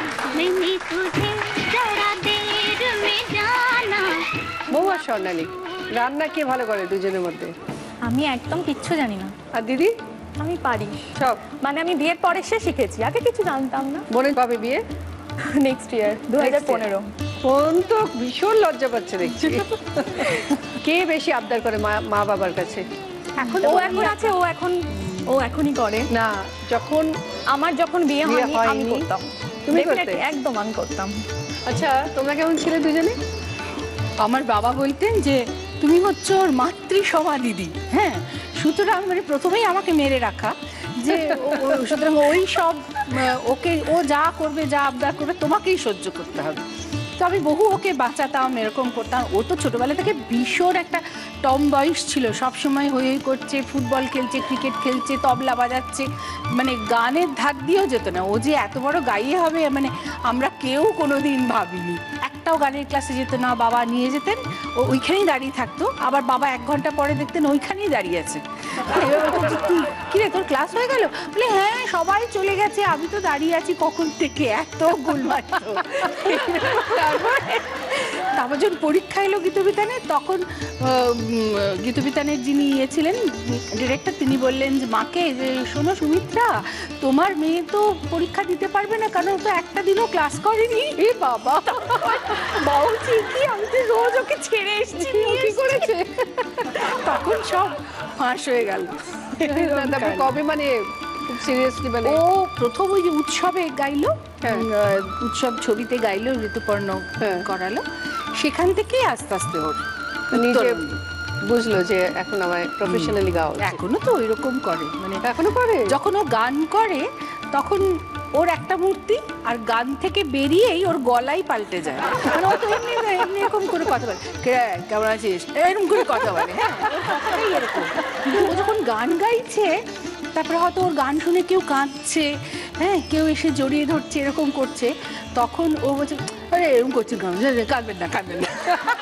Speaker 1: বউ আর স্বর্ণালী, রান্না কে ভালো করে দুজনের মধ্যে?
Speaker 3: আমি একদম কিচ্ছু জানি না,
Speaker 1: আর দিদি?
Speaker 3: আমি পারি
Speaker 1: সব।
Speaker 3: মানে আমি বিয়ের পরে সে শিখেছি, আগে কিছু জানতাম না।
Speaker 1: বোনের কবে বিয়ে?
Speaker 3: নেক্সট ইয়ার দু হাজার পনেরো।
Speaker 1: ফোন তো ভীষণ লজ্জা পাচ্ছে দেখছি। কে বেশি আবদার করে মা মা বাবার কাছে?
Speaker 3: এখন ও এখন আছে, ও এখন ও এখনই করে
Speaker 1: না, যখন
Speaker 3: আমার যখন বিয়ে
Speaker 1: বিয়ে
Speaker 3: হয়নি আমি
Speaker 1: হয়নি,
Speaker 3: করতাম।
Speaker 1: তুমি করতে?
Speaker 3: Definitely, একদম আমি করতাম।
Speaker 1: আচ্ছা, তোমরা কেমন ছিলে দুজনে?
Speaker 6: আমার বাবা বলতেন যে তুমি হচ্ছে ওর মাতৃ সভা দিদি, হ্যাঁ, সুতরাং মানে প্রথমেই আমাকে মেরে রাখা যে ও- ও- সুতরাং ওই সব আহ, ওকে ও যা করবে যা আবদার করবে তোমাকেই সহ্য করতে হবে। তো আমি বহু ওকে বাঁচাতাম, এরকম করতাম। ও তো ছোটবেলা থেকে ভীষণ একটা টম বয়স ছিল, সব সময় হই হই করছে, ফুটবল খেলছে, ক্রিকেট খেলছে, তবলা বাজাচ্ছে, মানে গানের ধার দিয়েও যেত না। ও যে এত বড় গাইয়ে হবে মানে আমরা কেউ কোনোদিন ভাবিনি। একটাও গানের ক্লাসে যেত না, বাবা নিয়ে যেতেন, ও ওইখানেই দাঁড়িয়ে থাকতো, আবার বাবা এক ঘন্টা পরে দেখতেন ওইখানেই দাঁড়িয়ে আছে। এবার বলতো, তুই কিরে তোর ক্লাস হয়ে গেল? বলে হ্যাঁ সবাই চলে গেছে, আমি তো দাঁড়িয়ে আছি কখন থেকে, এত গোলমাল। তারপরে
Speaker 10: তারপর যখন পরীক্ষা এলো গীতবিতানে তখন আহ, উম, গীতবিতানের যিনি ইয়ে ছিলেন ডিরেক্টর, তিনি বললেন যে মাকে যে শোনো সুমিত্রা, তোমার মেয়ে তো পরীক্ষা দিতে পারবে না কারণ ও তো একটা দিনও ক্লাস করেনি।
Speaker 1: এ বাবা,
Speaker 10: বাবু কি আমি তো রোজ ওকে ছেড়ে এসেছি,
Speaker 1: কি করেছে?
Speaker 10: তখন সব ফাঁস হয়ে গেল।
Speaker 1: তারপর কবে মানে সিরিয়াসলি মানে
Speaker 10: ও প্রথম ওই যে উৎসবে গাইলো,
Speaker 1: হ্যাঁ।
Speaker 10: উম, আহ, উৎসব ছবিতে গাইলো, ঋতুপর্ণ
Speaker 1: হ্যাঁ।
Speaker 10: করালো, সেখান থেকেই আস্তে আস্তে ওর
Speaker 1: নিজে
Speaker 10: উত্তরণ।
Speaker 1: বুঝলো যে এখন আমায় প্রফেশনালি গাও।
Speaker 10: এখনো তো ওইরকম করে, মানে
Speaker 1: এখনো করে?
Speaker 10: যখন ও গান করে তখন ওর একটা মূর্তি, আর গান থেকে বেরিয়েই ওর গলাই পাল্টে যায়। মানে ও তো এমনি এমনি এরকম করে কথা বলে, কে কেমন আছিস, এরকম করে কথা বলে। হ্যাঁ, ওর কথাটাই এরকম। কিন্তু ও যখন গান গাইছে তারপরে হয়তো ওর গান শুনে কেউ কাঁদছে, হ্যাঁ, কেউ এসে জড়িয়ে ধরছে, এরকম করছে, তখন ও বলছে আরে এরকম করছে গান, কাঁদবেন না কাঁদবেন না।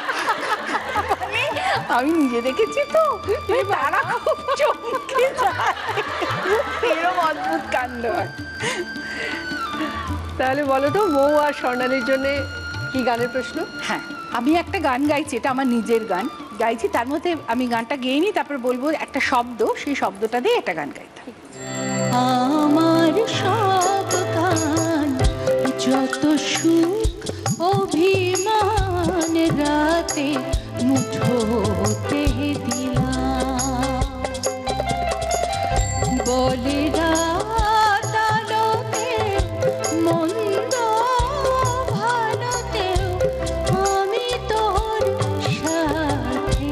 Speaker 10: আমি নিজে দেখেছি তো, তারা খুব চমকে যায়, এরকম অদ্ভুত কাণ্ড হয়।
Speaker 1: তাহলে বলো তো মৌ আর স্বর্ণালীর জন্য কি গানের প্রশ্ন?
Speaker 10: হ্যাঁ, আমি একটা গান গাইছি, এটা আমার নিজের গান গাইছি, তার মধ্যে আমি গানটা গেয়ে নিই, তারপর বলবো একটা শব্দ, সেই শব্দটা দিয়ে একটা গান গাইতাম।
Speaker 9: আমার সব গান যত সুখ অভিমান রাতে মুঠোতে দিলাম, বলে রাত আলোতে মন্দ ভালোতেও আমি তোর সাথে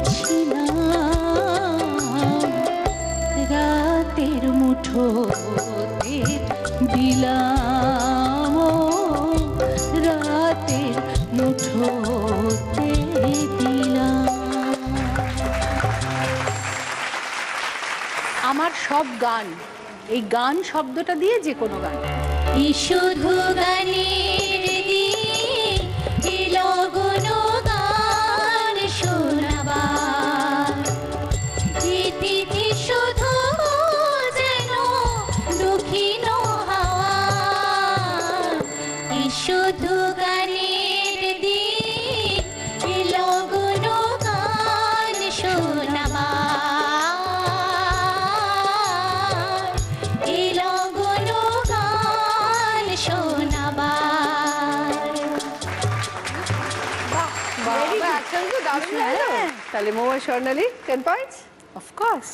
Speaker 9: ছিলাম, রাতের মুঠোতে দিলাম, ও রাতের মুঠোতে দিলাম।
Speaker 10: আমার সব গান, এই গান শব্দটা দিয়ে যে কোনো গান।
Speaker 9: শুধু গানের দিন এলো গুণগান শোনাবার, পৃথিবী শুধু যেন দক্ষিণ হাওয়া, শুধু গানের দিন এলো গুণগান শোনাবার, এলো গুণগান শোনাবার।
Speaker 1: বাবা, একসঙ্গে তো দারুণ লাগলো। তাহলে মৌ আর স্বর্ণালী টেন পয়েন্টস।
Speaker 10: অফকোর্স।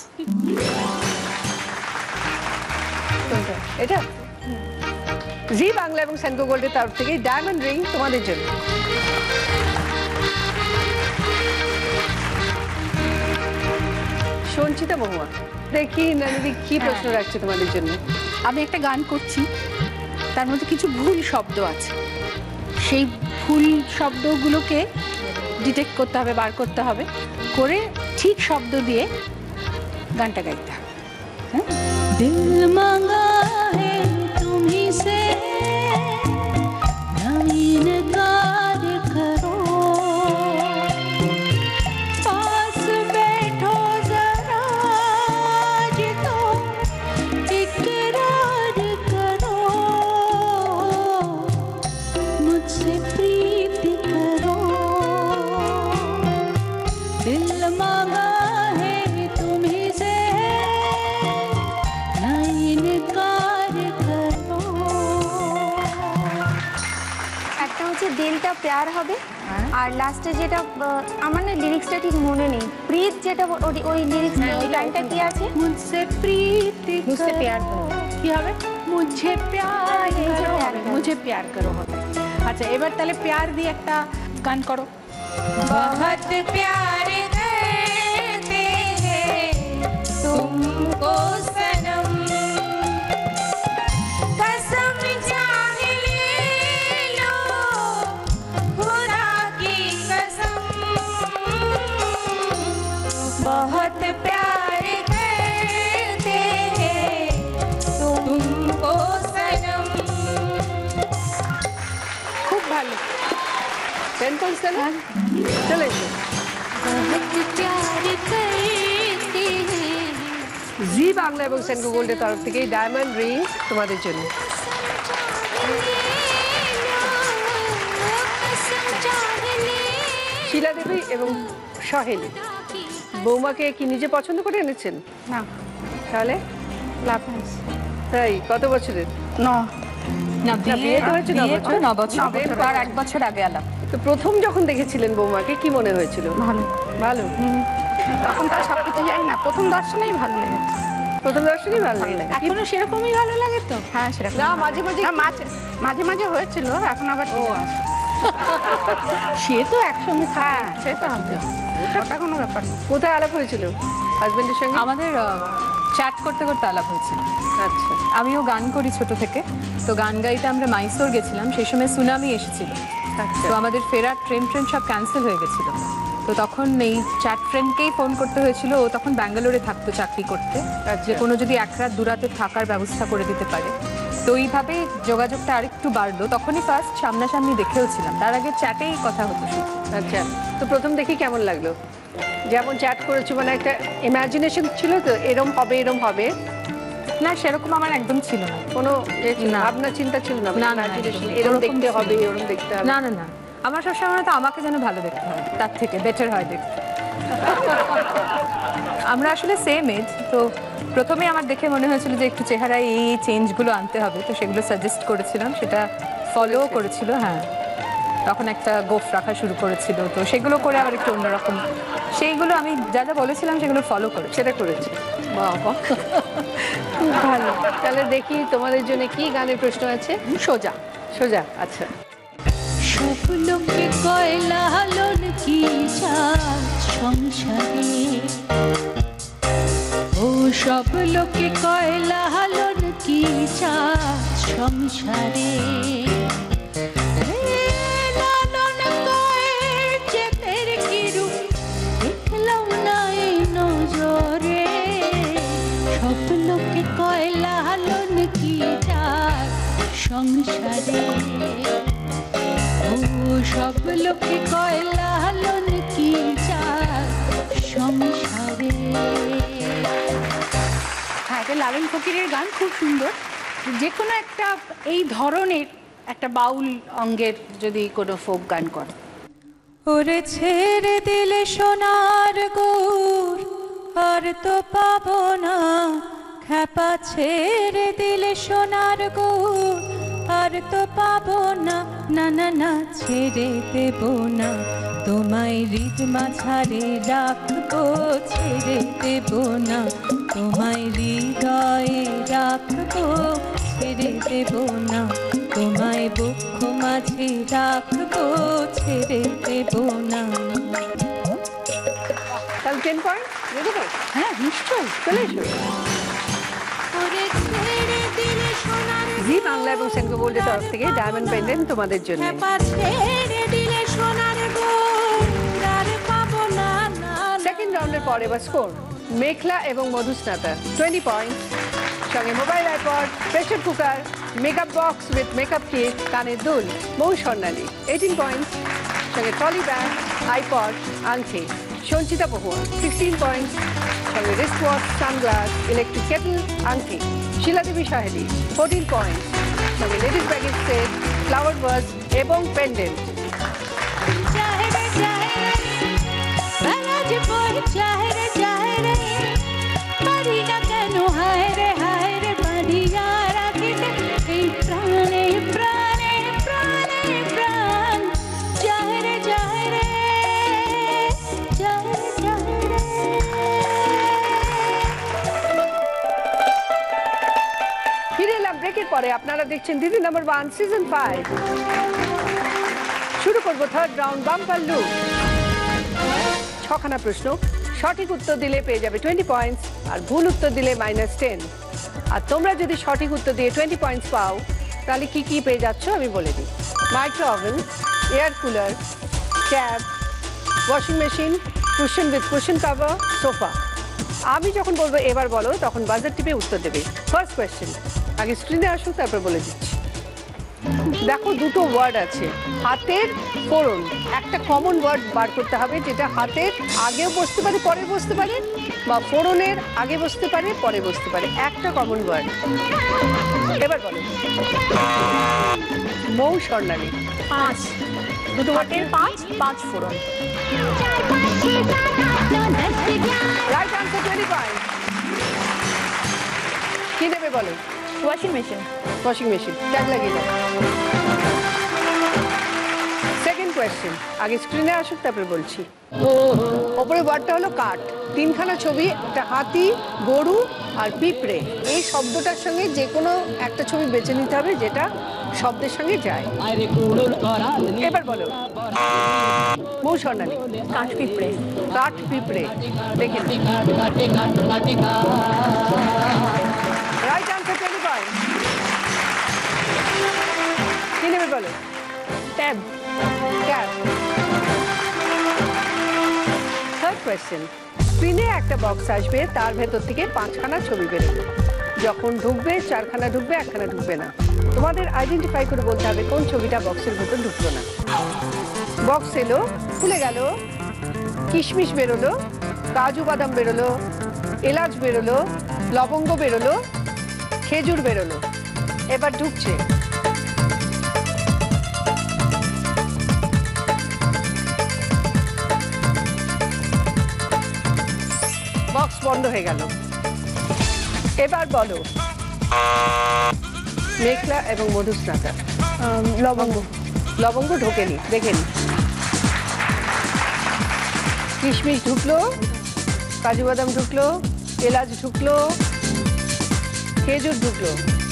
Speaker 1: এটা জি বাংলা এবং সেনকো গোল্ডের তরফ থেকে ডায়মন্ড রিং তোমাদের জন্য। সঞ্চিতা মহুয়া, দেখি নানি কি প্রশ্ন রাখছে তোমাদের জন্য।
Speaker 10: আমি একটা গান করছি, তার মধ্যে কিছু ভুল শব্দ আছে, সেই ভুল শব্দগুলোকে ডিটেক্ট করতে হবে, বার করতে হবে, করে ঠিক শব্দ দিয়ে গানটা গাইতে হবে। হ্যাঁ,
Speaker 9: दिल मांगा है तुम्हीं से ना इनकार करो, पास बैठो जरा जी तो इकरार करो, मुझसे प्रीत करो, दिल मांगा है तुम्हीं से ना इनकार करो।
Speaker 2: একটা হচ্ছে দিলটা প্যার হবে, আর লাস্টে যেটা আহ, আমার না লিরিক্সটা ঠিক মনে নেই, প্রীত যেটা ওই- ওই লিরিক্স ওই লাইনটা কি আছে,
Speaker 10: मुझसे प्रीत
Speaker 4: मुझसे प्यार
Speaker 10: करो, কি হবে? মুঝে প্যার করো হবে, মুঝে প্যার করো হবে। আচ্ছা, এবার তাহলে প্যার দিয়ে একটা গান করো।
Speaker 9: बहुत प्यार करते हैं तुमको सनम, कसम जान ले लो खुदा की कसम, बहुत प्यार करते हैं तुमको सनम।
Speaker 10: খুব ভালো।
Speaker 1: টেন পয়েন্টস তাহলে চলে এসো।
Speaker 9: बहुत प्यार करते हैं
Speaker 1: জি বাংলা এবং সেনকো গোল্ডের তরফ থেকে ডায়মন্ড রিং তোমাদের জন্য।
Speaker 9: कसम
Speaker 1: শিলা দেবী এবং সহেলি বৌমাকে কি নিজে পছন্দ করে এনেছেন?
Speaker 5: না,
Speaker 1: তাহলে
Speaker 5: লাভ হয়েছে।
Speaker 1: তাই কত বছরের?
Speaker 5: ন
Speaker 6: না বিয়ে
Speaker 1: তো হয়েছে ন
Speaker 6: বিয়ে তো
Speaker 1: বছর?
Speaker 6: ন বছর তার এক বছর আগে আলাপ।
Speaker 1: তো প্রথম যখন দেখেছিলেন বৌমাকে কি মনে হয়েছিল?
Speaker 5: ভালো।
Speaker 1: ভালো।
Speaker 5: তখন তো সব কিছু জানি না, প্রথম দর্শনেই ভালো লেগেছে।
Speaker 1: প্রথম দর্শনই ভালো লাগে।
Speaker 10: এখনো সেরকমই ভালো লাগে তো?
Speaker 5: হ্যাঁ সেরকম।
Speaker 1: না মাঝে মাঝে
Speaker 5: না, মাঝে মাঝে মাঝে হয়েছিল, এখন আবার ও
Speaker 10: সে তো একসঙ্গে
Speaker 5: হ্যাঁ সে তো হবে, ওটা কোনো ব্যাপার না।
Speaker 1: কোথায় আলাপ হয়েছিল হাজবেন্ডের সঙ্গে?
Speaker 6: আমাদের চ্যাট করতে করতে আলাপ হয়েছিল।
Speaker 1: আচ্ছা
Speaker 6: আমিও গান করি ছোট থেকে, তো গান গাইতে আমরা মাইসোর গেছিলাম, সেই সময় সুনামি এসেছিল।
Speaker 1: আচ্ছা
Speaker 6: তো আমাদের ফেরার ট্রেন ট্রেন সব ক্যান্সেল হয়ে গেছিল। তো তখন এই চ্যাট ফ্রেন্ডকেই ফোন করতে হয়েছিল, ও তখন ব্যাঙ্গালোরে থাকতো চাকরি করতে, যে কোনো যদি এক রাত দু রাতে থাকার ব্যবস্থা করে দিতে পারে। তো এইভাবেই যোগাযোগটা আরেকটু বাড়লো। তখনই ফার্স্ট সামনাসামনি দেখেও ছিলাম, তার আগে চ্যাটেই কথা হতো শুধু।
Speaker 1: আচ্ছা তো প্রথম দেখে কেমন লাগলো? যেমন চ্যাট করেছো মানে একটা ইমাজিনেশন ছিল তো এরম হবে এরম হবে?
Speaker 6: না সেরকম আমার একদম ছিল না।
Speaker 1: কোনো এ ছিল না,
Speaker 6: না।
Speaker 1: ভাবনা চিন্তা ছিল না?
Speaker 6: না, না,
Speaker 1: ইমাজিনেশন
Speaker 6: একদম।
Speaker 1: এরম
Speaker 6: ওরকম
Speaker 1: দেখতে
Speaker 6: ছিল
Speaker 1: হবে
Speaker 6: না।
Speaker 1: এরম দেখতে হবে?
Speaker 6: না না না, আমার সবসময় তো আমাকে যেন ভালো দেখতে হয়, তার থেকে বেটার হয় দেখতে। আমরা আসলে সেম এজ, তো প্রথমে আমার দেখে মনে হয়েছিল যে একটু চেহারায় এই চেঞ্জগুলো আনতে হবে, তো সেগুলো সাজেস্ট করেছিলাম, সেটা ফলো করেছিল। হ্যাঁ তখন একটা গোফ রাখা শুরু করেছিল, তো সেগুলো করে আবার একটু অন্যরকম, সেইগুলো আমি যা যা বলেছিলাম সেগুলো ফলো করে
Speaker 1: সেটা করেছে। বাবা খুব ভালো। তাহলে দেখি তোমাদের জন্য কি গানের প্রশ্ন আছে? সোজা সোজা। আচ্ছা
Speaker 9: সব লোকে কয়লা হালন কি চায় সংসারে, ও সব লোকে কয়লা হালন কি চায় সংসারে। হে লালন কয়ের চেতের কিরু দেখলাম না এই নজরে, সব লোকে কয়লা হালন কি চায় সংসারে, ও সব লোকে কয়লা হালন কি চায় সংসারে।
Speaker 10: হ্যাঁ, এটা লালন ফকিরের গান, খুব সুন্দর। যে কোনো একটা এই ধরনের একটা বাউল অঙ্গের যদি কোনো ফোক গান করে।
Speaker 9: ওরে ছেড়ে দিলে সোনার গুড় আর তো পাবো না, খ্যাপা ছেড়ে দিলে সোনার গুড় আর তো পাবো না, না না না ছেড়ে দেব না তোমায়, হৃদ মাঝারে রাখবো ছেড়ে দেব না তোমায়, হৃদয়ে রাখবো ছেড়ে দেব না তোমায়, বক্ষ মাঝে রাখবো ছেড়ে দেব না।
Speaker 1: তাহলে টেন পয়েন্ট দিয়ে দেবো?
Speaker 10: হ্যাঁ নিশ্চয়ই,
Speaker 1: চলে এসো।
Speaker 9: ওরে ছেড়ে দিলে সোনার
Speaker 1: জি বাংলা এবং সেনকো গোল্ডের তরফ থেকে ডায়মন্ড পেন্ডেন্ট তোমাদের জন্য।
Speaker 9: খ্যাপা ছেড়ে দিলে সোনার গুড় আর পাবো না, না
Speaker 1: সেকেন্ড রাউন্ডের পরে বা স্কোর মেঘলা এবং মধুস্নাতা টোয়েন্টি পয়েন্ট, সঙ্গে mobile iPod, pressure cooker, makeup box with makeup kit, কানের দুল মৌ স্বর্ণালী এইটিন পয়েন্ট, সঙ্গে ট্রলি ব্যাগ, আইপড, আংটি সঞ্চিতা বহুয়া সিক্সটিন পয়েন্ট, সঙ্গে wrist watch, sunglass, electric kettle, আংটি শিলা দেবী সাহেলি ফোরটিন পয়েন্ট, সঙ্গে লেডিস ব্যাগের সেট, ফ্লাওয়ার ভাস এবং পেন্ডেন্ট।
Speaker 9: চাহে রে চাহে রে বেলা যে পর চাহে রে চাহে রে, পারি না কেন হায় রে হায় রে, পারি না রাখিতে এই প্রাণে প্রাণে প্রাণে প্রাণ, চাহে রে চাহে রে চাহে রে চাহে রে।
Speaker 1: ফিরে এলাম ব্রেকের পরে। আপনারা দেখছেন দিদি নাম্বার ওয়ান সিজন ফাইভ। শুরু করবো থার্ড রাউন্ড বাম্পার লুক। ছখানা প্রশ্ন, সঠিক উত্তর দিলে পেয়ে যাবে টোয়েন্টি পয়েন্টস, আর ভুল উত্তর দিলে মাইনাস টেন। আর তোমরা যদি সঠিক উত্তর দিয়ে টোয়েন্টি পয়েন্টস পাও তাহলে কি কি পেয়ে যাচ্ছ আমি বলে দিই। Micro oven, air cooler, tab, washing machine, cushion with cushion cover, sofa. আমি যখন বলবো এবার বলো তখন বাজার টিপে উত্তর দেবে। ফার্স্ট কোয়েশ্চেন, আগে স্ক্রিনে আসুক তারপর বলে দিচ্ছি। দেখো দুটো ওয়ার্ড আছে, হাতের ফোড়ন, একটা কমন ওয়ার্ড বার করতে হবে যেটা হাতের আগেও বসতে পারে পরে বসতে পারে, বা ফোড়নের আগে বসতে পারে পরে বসতে পারে, একটা কমন ওয়ার্ড। এবার বলো। মৌ স্বর্ণালী।
Speaker 10: পাঁচ।
Speaker 2: দুটো হাটের পাঁচ পাঁচ ফোড়ন।
Speaker 1: Right answer twenty five. কি নেবে বলো?
Speaker 2: Washing machine.
Speaker 1: Washing machine, tag লাগিয়ে দাও। সেকেন্ড কোয়েশ্চেন, আগে স্ক্রিনে আসুক তারপরে বলছি। ওপরে ওয়ার্ডটা হলো কাঠ, তিনখানা ছবি, একটা হাতি, গরু আর পিঁপড়ে। এই শব্দটার সঙ্গে যে কোনো একটা ছবি বেছে নিতে হবে যেটা শব্দের সঙ্গে যায়। এবার বলো মৌ স্বর্ণালী।
Speaker 2: কাঠ পিঁপড়ে।
Speaker 1: কাঠ পিঁপড়ে, দেখে রাইট আনসার টোয়েন্টি ফাইভ। কি নেবে বলো?
Speaker 2: ট্যাব।
Speaker 1: ট্যাব। থার্ড কোয়েশ্চেন, স্ক্রিনে একটা বক্স আসবে, তার ভেতর থেকে পাঁচখানা ছবি বেরোবে। যখন ঢুকবে চারখানা ঢুকবে, একখানা ঢুকবে না। তোমাদের আইডেন্টিফাই করে বলতে হবে কোন ছবিটা বক্সের ভেতর ঢুকলো না। বক্স এলো, খুলে গেল, কিশমিশ বেরোলো, কাজু বাদাম বেরোলো, এলাচ বেরোলো, লবঙ্গ বেরোলো, খেজুর বেরোলো। এবার ঢুকছে। বক্স বন্ধ হয়ে গেল। এবার বলো মেঘলা এবং মধুস্নাতা।
Speaker 2: লবঙ্গ।
Speaker 1: লবঙ্গ ঢোকেনি, দেখেনি। কিশমিশ ঢুকলো, কাজু বাদাম ঢুকলো, এলাচ ঢুকলো, খেজুর ঢুকলো,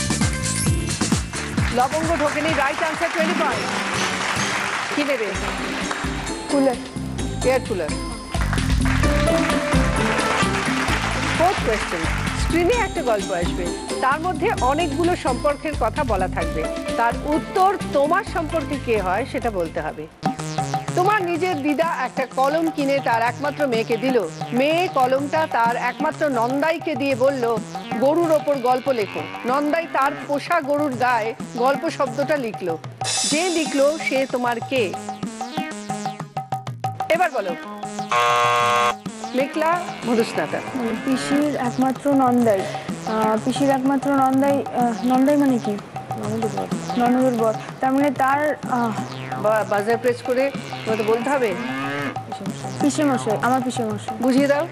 Speaker 1: লবঙ্গ ঢোকেনি। Right answer twenty five. কি নেবে?
Speaker 2: Cooler.
Speaker 1: Air cooler. Fourth question, স্ক্রিনে একটা গল্প আসবে, তার মধ্যে অনেকগুলো সম্পর্কের কথা বলা থাকবে। তার উত্তর তোমার সম্পর্কে কে হয় সেটা বলতে হবে। তোমার নিজের দিদা একটা কলম কিনে তার একমাত্র মেয়েকে দিল। মেয়ে কলমটা তার একমাত্র নন্দাইকে দিয়ে বলল গরুর ওপর গল্প লেখো। নন্দাই তার পোষা গরুর গায়ে গল্প শব্দটা লিখলো। যে লিখলো সে তোমার কে? এবার বলো মেঘলা মধুস্নাতা।
Speaker 2: পিসির একমাত্র নন্দাই। পিসির একমাত্র নন্দাই। নন্দাই মানে কি? ননদের বর। তার মানে তার
Speaker 1: বাজার প্রেস করে তোমাকে বলতে হবে।
Speaker 2: পিসে মশাই, আমার পিসে মশাই।
Speaker 1: বুঝিয়ে দাও।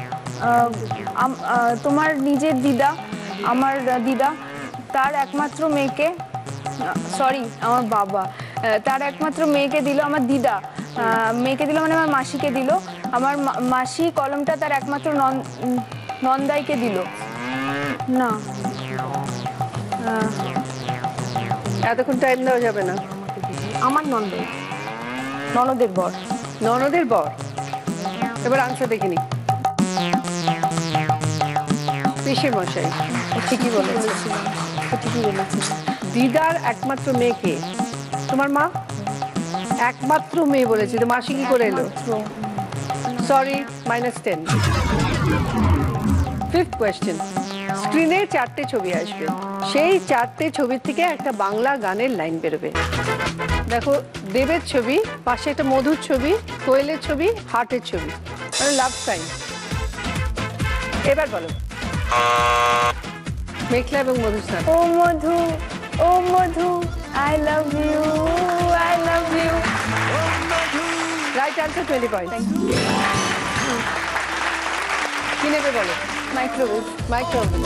Speaker 2: তোমার নিজের দিদা, আমার দিদা, তার একমাত্র মেয়েকে, সরি আমার বাবা, তার একমাত্র মেয়েকে দিল আমার দিদা। মেয়েকে দিল মানে আমার মাসিকে দিল। আমার মাসি কলমটা তার একমাত্র নন্দাইকে দিল। না,
Speaker 1: এতক্ষণ টাইম দেওয়া যাবে না।
Speaker 2: আমার নন্দাই, ননদের বর।
Speaker 1: ননদের বর। এবার আনসার দেখিনি। পিসে মশাই ঠিকই বলেছে, ঠিকই বলেছে। দিদার একমাত্র মেয়েকে তোমার মা একমাত্র মেয়ে বলেছি, তো মাসি কি করে এলো? Sorry, minus ten. Fifth question, স্ক্রিনে চারটে ছবি আসবে, সেই চারটে ছবির থেকে একটা বাংলা গানের লাইন বেরোবে। দেখো দেবের ছবি, পাশে একটা মধুর ছবি, কোয়েলের ছবি, হার্টের ছবি, মানে লাভ সাইন। এবার বলো মেঘলা এবং মধুস্নাতা।
Speaker 2: ও মধু, ও Madhu, I love you, I love you.
Speaker 1: Right answer twenty point. কি নেবে বলো?
Speaker 2: মাইক্রোওয়েভ।
Speaker 1: মাইক্রোওয়েভ।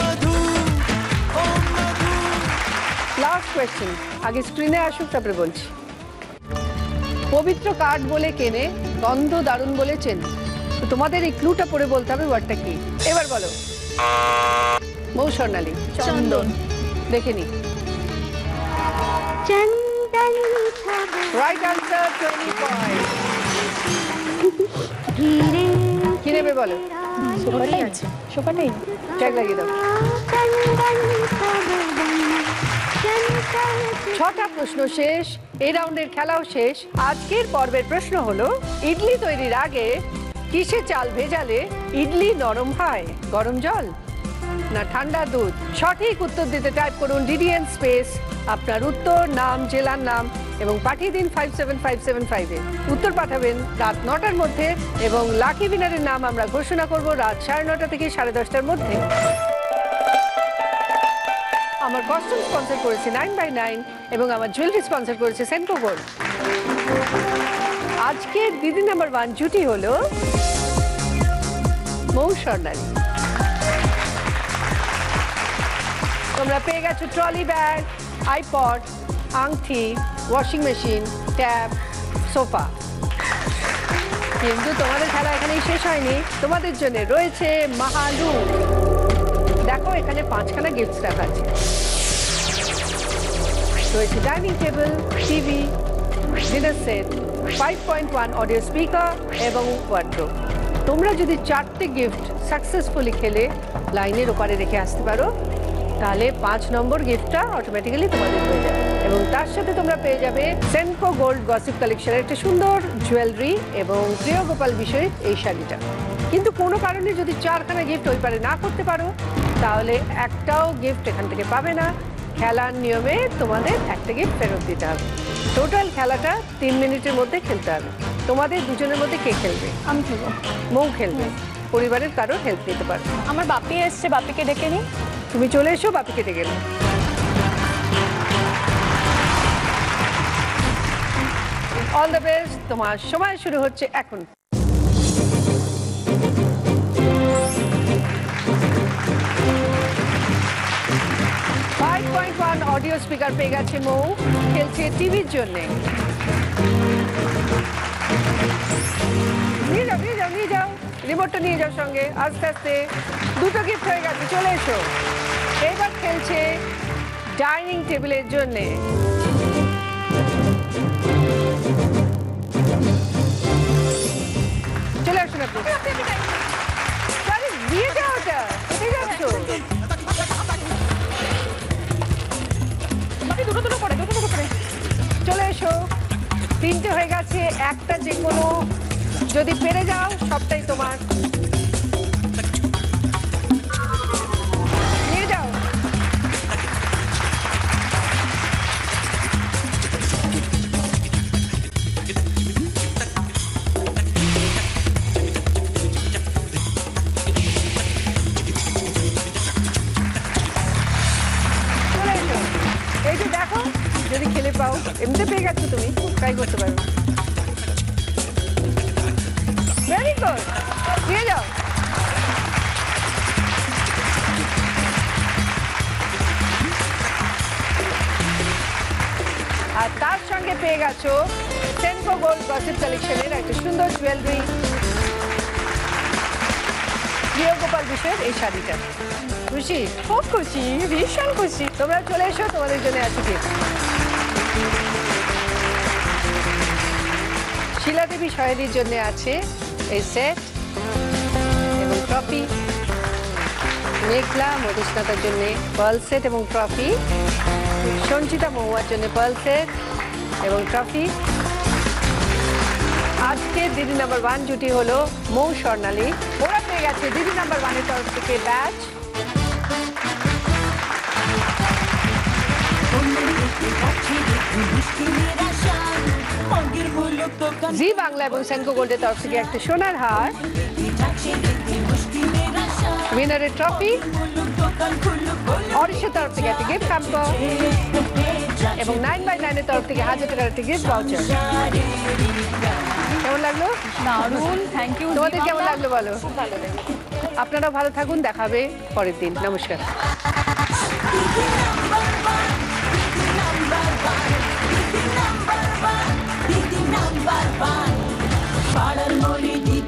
Speaker 1: লাস্ট কোয়েশ্চেন, আগে স্ক্রিনে আসুক তারপরে বলছি। পবিত্র কাঠ বলে কেনে, গন্ধ দারুণ বলে চেনে। তো তোমাদের এই ক্লুটা পড়ে বলতে হবে ওয়ার্ডটা কি। এবার বলো মৌ স্বর্ণালী।
Speaker 2: চন্দন।
Speaker 1: দেখে নি। Right answer twenty point. কি নেবে বলো?
Speaker 2: সোফাটাই আছে, সোফাটাই।
Speaker 1: ট্যাগ লাগিয়ে দাও। ছটা প্রশ্ন শেষ, এই রাউন্ডের খেলাও শেষ। আজকের পর্বের প্রশ্ন হলো ইডলি তৈরির আগে কিসে চাল ভেজালে ইডলি নরম হয়? গরম জল না ঠান্ডা দুধ? সঠিক উত্তর দিতে টাইপ করুন ডিডিএন স্পেস আপনার উত্তর, নাম, জেলার নাম এবং পাঠিয়ে দিন ফাইভ সেভেন ফাইভ সেভেন ফাইভে। উত্তর পাঠাবেন রাত নটার মধ্যে এবং লাকি উইনারের নাম আমরা ঘোষণা করব রাত সাড়ে নটা থেকে সাড়ে দশটার মধ্যে। আমার কস্টিউম স্পন্সর করেছে নাইন বাই নাইন এবং আমার জুয়েলারি স্পন্সর করেছে সেনকো গোল্ড। আজকে দিদি নাম্বার ওয়ান জুটি হলো মৌ স্বর্ণালী। তোমরা পেয়ে গেছো ট্রলি ব্যাগ, আইপড, আংটি, ওয়াশিং মেশিন, ট্যাব, সোফা। কিন্তু তোমাদের খেলা এখানেই শেষ হয়নি, তোমাদের জন্য রয়েছে মাহালু। দেখো এখানে পাঁচখানা গিফটস রাখা আছে, রয়েছে dining table, TV, dinner set, five point one audio speaker এবং ওয়ার্ডরোব। তোমরা যদি চারটে গিফট সাকসেসফুলি খেলে লাইনের ওপারে রেখে আসতে পারো তাহলে পাঁচ নম্বর গিফটটা অটোমেটিক্যালি তোমাদের হয়ে যাবে এবং তার সাথে তোমরা পেয়ে যাবে সেনকো গোল্ড গসিপ কালেকশনের একটা সুন্দর জুয়েলারি এবং প্রিয় গোপাল বিষয়ের এই শাড়িটা। কিন্তু কোনো কারণে যদি চারখানা গিফট ওই পারে না করতে পারো তাহলে একটাও গিফট এখান থেকে পাবে না। খেলার নিয়মে তোমাদের একটা গিফট ফেরত দিতে হবে। টোটাল খেলাটা তিন মিনিটের মধ্যে খেলতে হবে। তোমাদের দুজনের মধ্যে কে খেলবে?
Speaker 2: আমি খেলবো।
Speaker 1: মৌ খেলবে, পরিবারের কারোর হেল্প নিতে পারবে।
Speaker 2: আমার বাপি এসছে, বাপিকে ডেকে নিই।
Speaker 1: তুমি চলে এসো, বাপিকে ডেকে নাও। অল দ্য বেস্ট, তোমার সময় শুরু হচ্ছে এখন। Five point one audio speaker পেয়ে গেছে মৌ, খেলছে টিভির জন্যে। নিয়ে যাও নিয়ে যাও নিয়ে যাও রিমোটটা নিয়ে যাও সঙ্গে আস্তে আস্তে। দুটো গিফট হয়ে গেছে, চলে এসো। এবার খেলছে ডাইনিং টেবিলের জন্যে। চলে আসুন আপনি, দিয়ে যাও ওটা, কোথায় যাচ্ছ?
Speaker 4: দুটো দুটো করে দুটো দুটো করে
Speaker 1: চলে এসো। তিনটে হয়ে গেছে, একটা যে কোনো যদি পেরে যাও সবটাই তোমার। নিয়ে যাও। চলে এসো। এই যে দেখো যদি খেলে পাও, এমনিতে পেয়ে গেছো তুমি, ট্রাই করতে পারো। ভেরি গুড, নিয়ে যাও। আর তার সঙ্গে পেয়ে গেছো সেনকো গোল্ড গসিপ কালেকশনের একটা সুন্দর জুয়েলারি, প্রিয় গোপাল বিষয়ের এই শাড়িটা। খুশি?
Speaker 2: খুব খুশি, ভীষণ খুশি।
Speaker 1: তোমরা চলে এসো, তোমাদের জন্য আছে কি। শিলা দেবী সহেলির জন্য আছে এই সেট এবং ট্রফি। মেঘলা মধুস্নাতার জন্য পার্ল সেট এবং ট্রফি। সঞ্চিতা মহুয়ার জন্য পার্ল সেট এবং ট্রফি। আজকে দিদি নাম্বার ওয়ান জুটি হলো মৌ স্বর্ণালী। ওরা পেয়ে গেছে দিদি নাম্বার ওয়ানের তরফ থেকে ব্যাচ, জি বাংলা এবং সেনকো গোল্ডের তরফ থেকে একটা সোনার হার, উইনারের ট্রফি, অরিশের তরফ থেকে একটা গিফট হ্যাম্পার এবং নাইন বাই নাইনের তরফ থেকে হাজার টাকার একটা গিফট ভাউচার। কেমন লাগলো?
Speaker 2: দারুণ, থ্যাংক ইউ।
Speaker 1: তোমাদের কেমন লাগলো বলো? আপনারাও ভালো থাকুন, দেখাবে পরের দিন। নমস্কার।
Speaker 11: পাড়ার মলি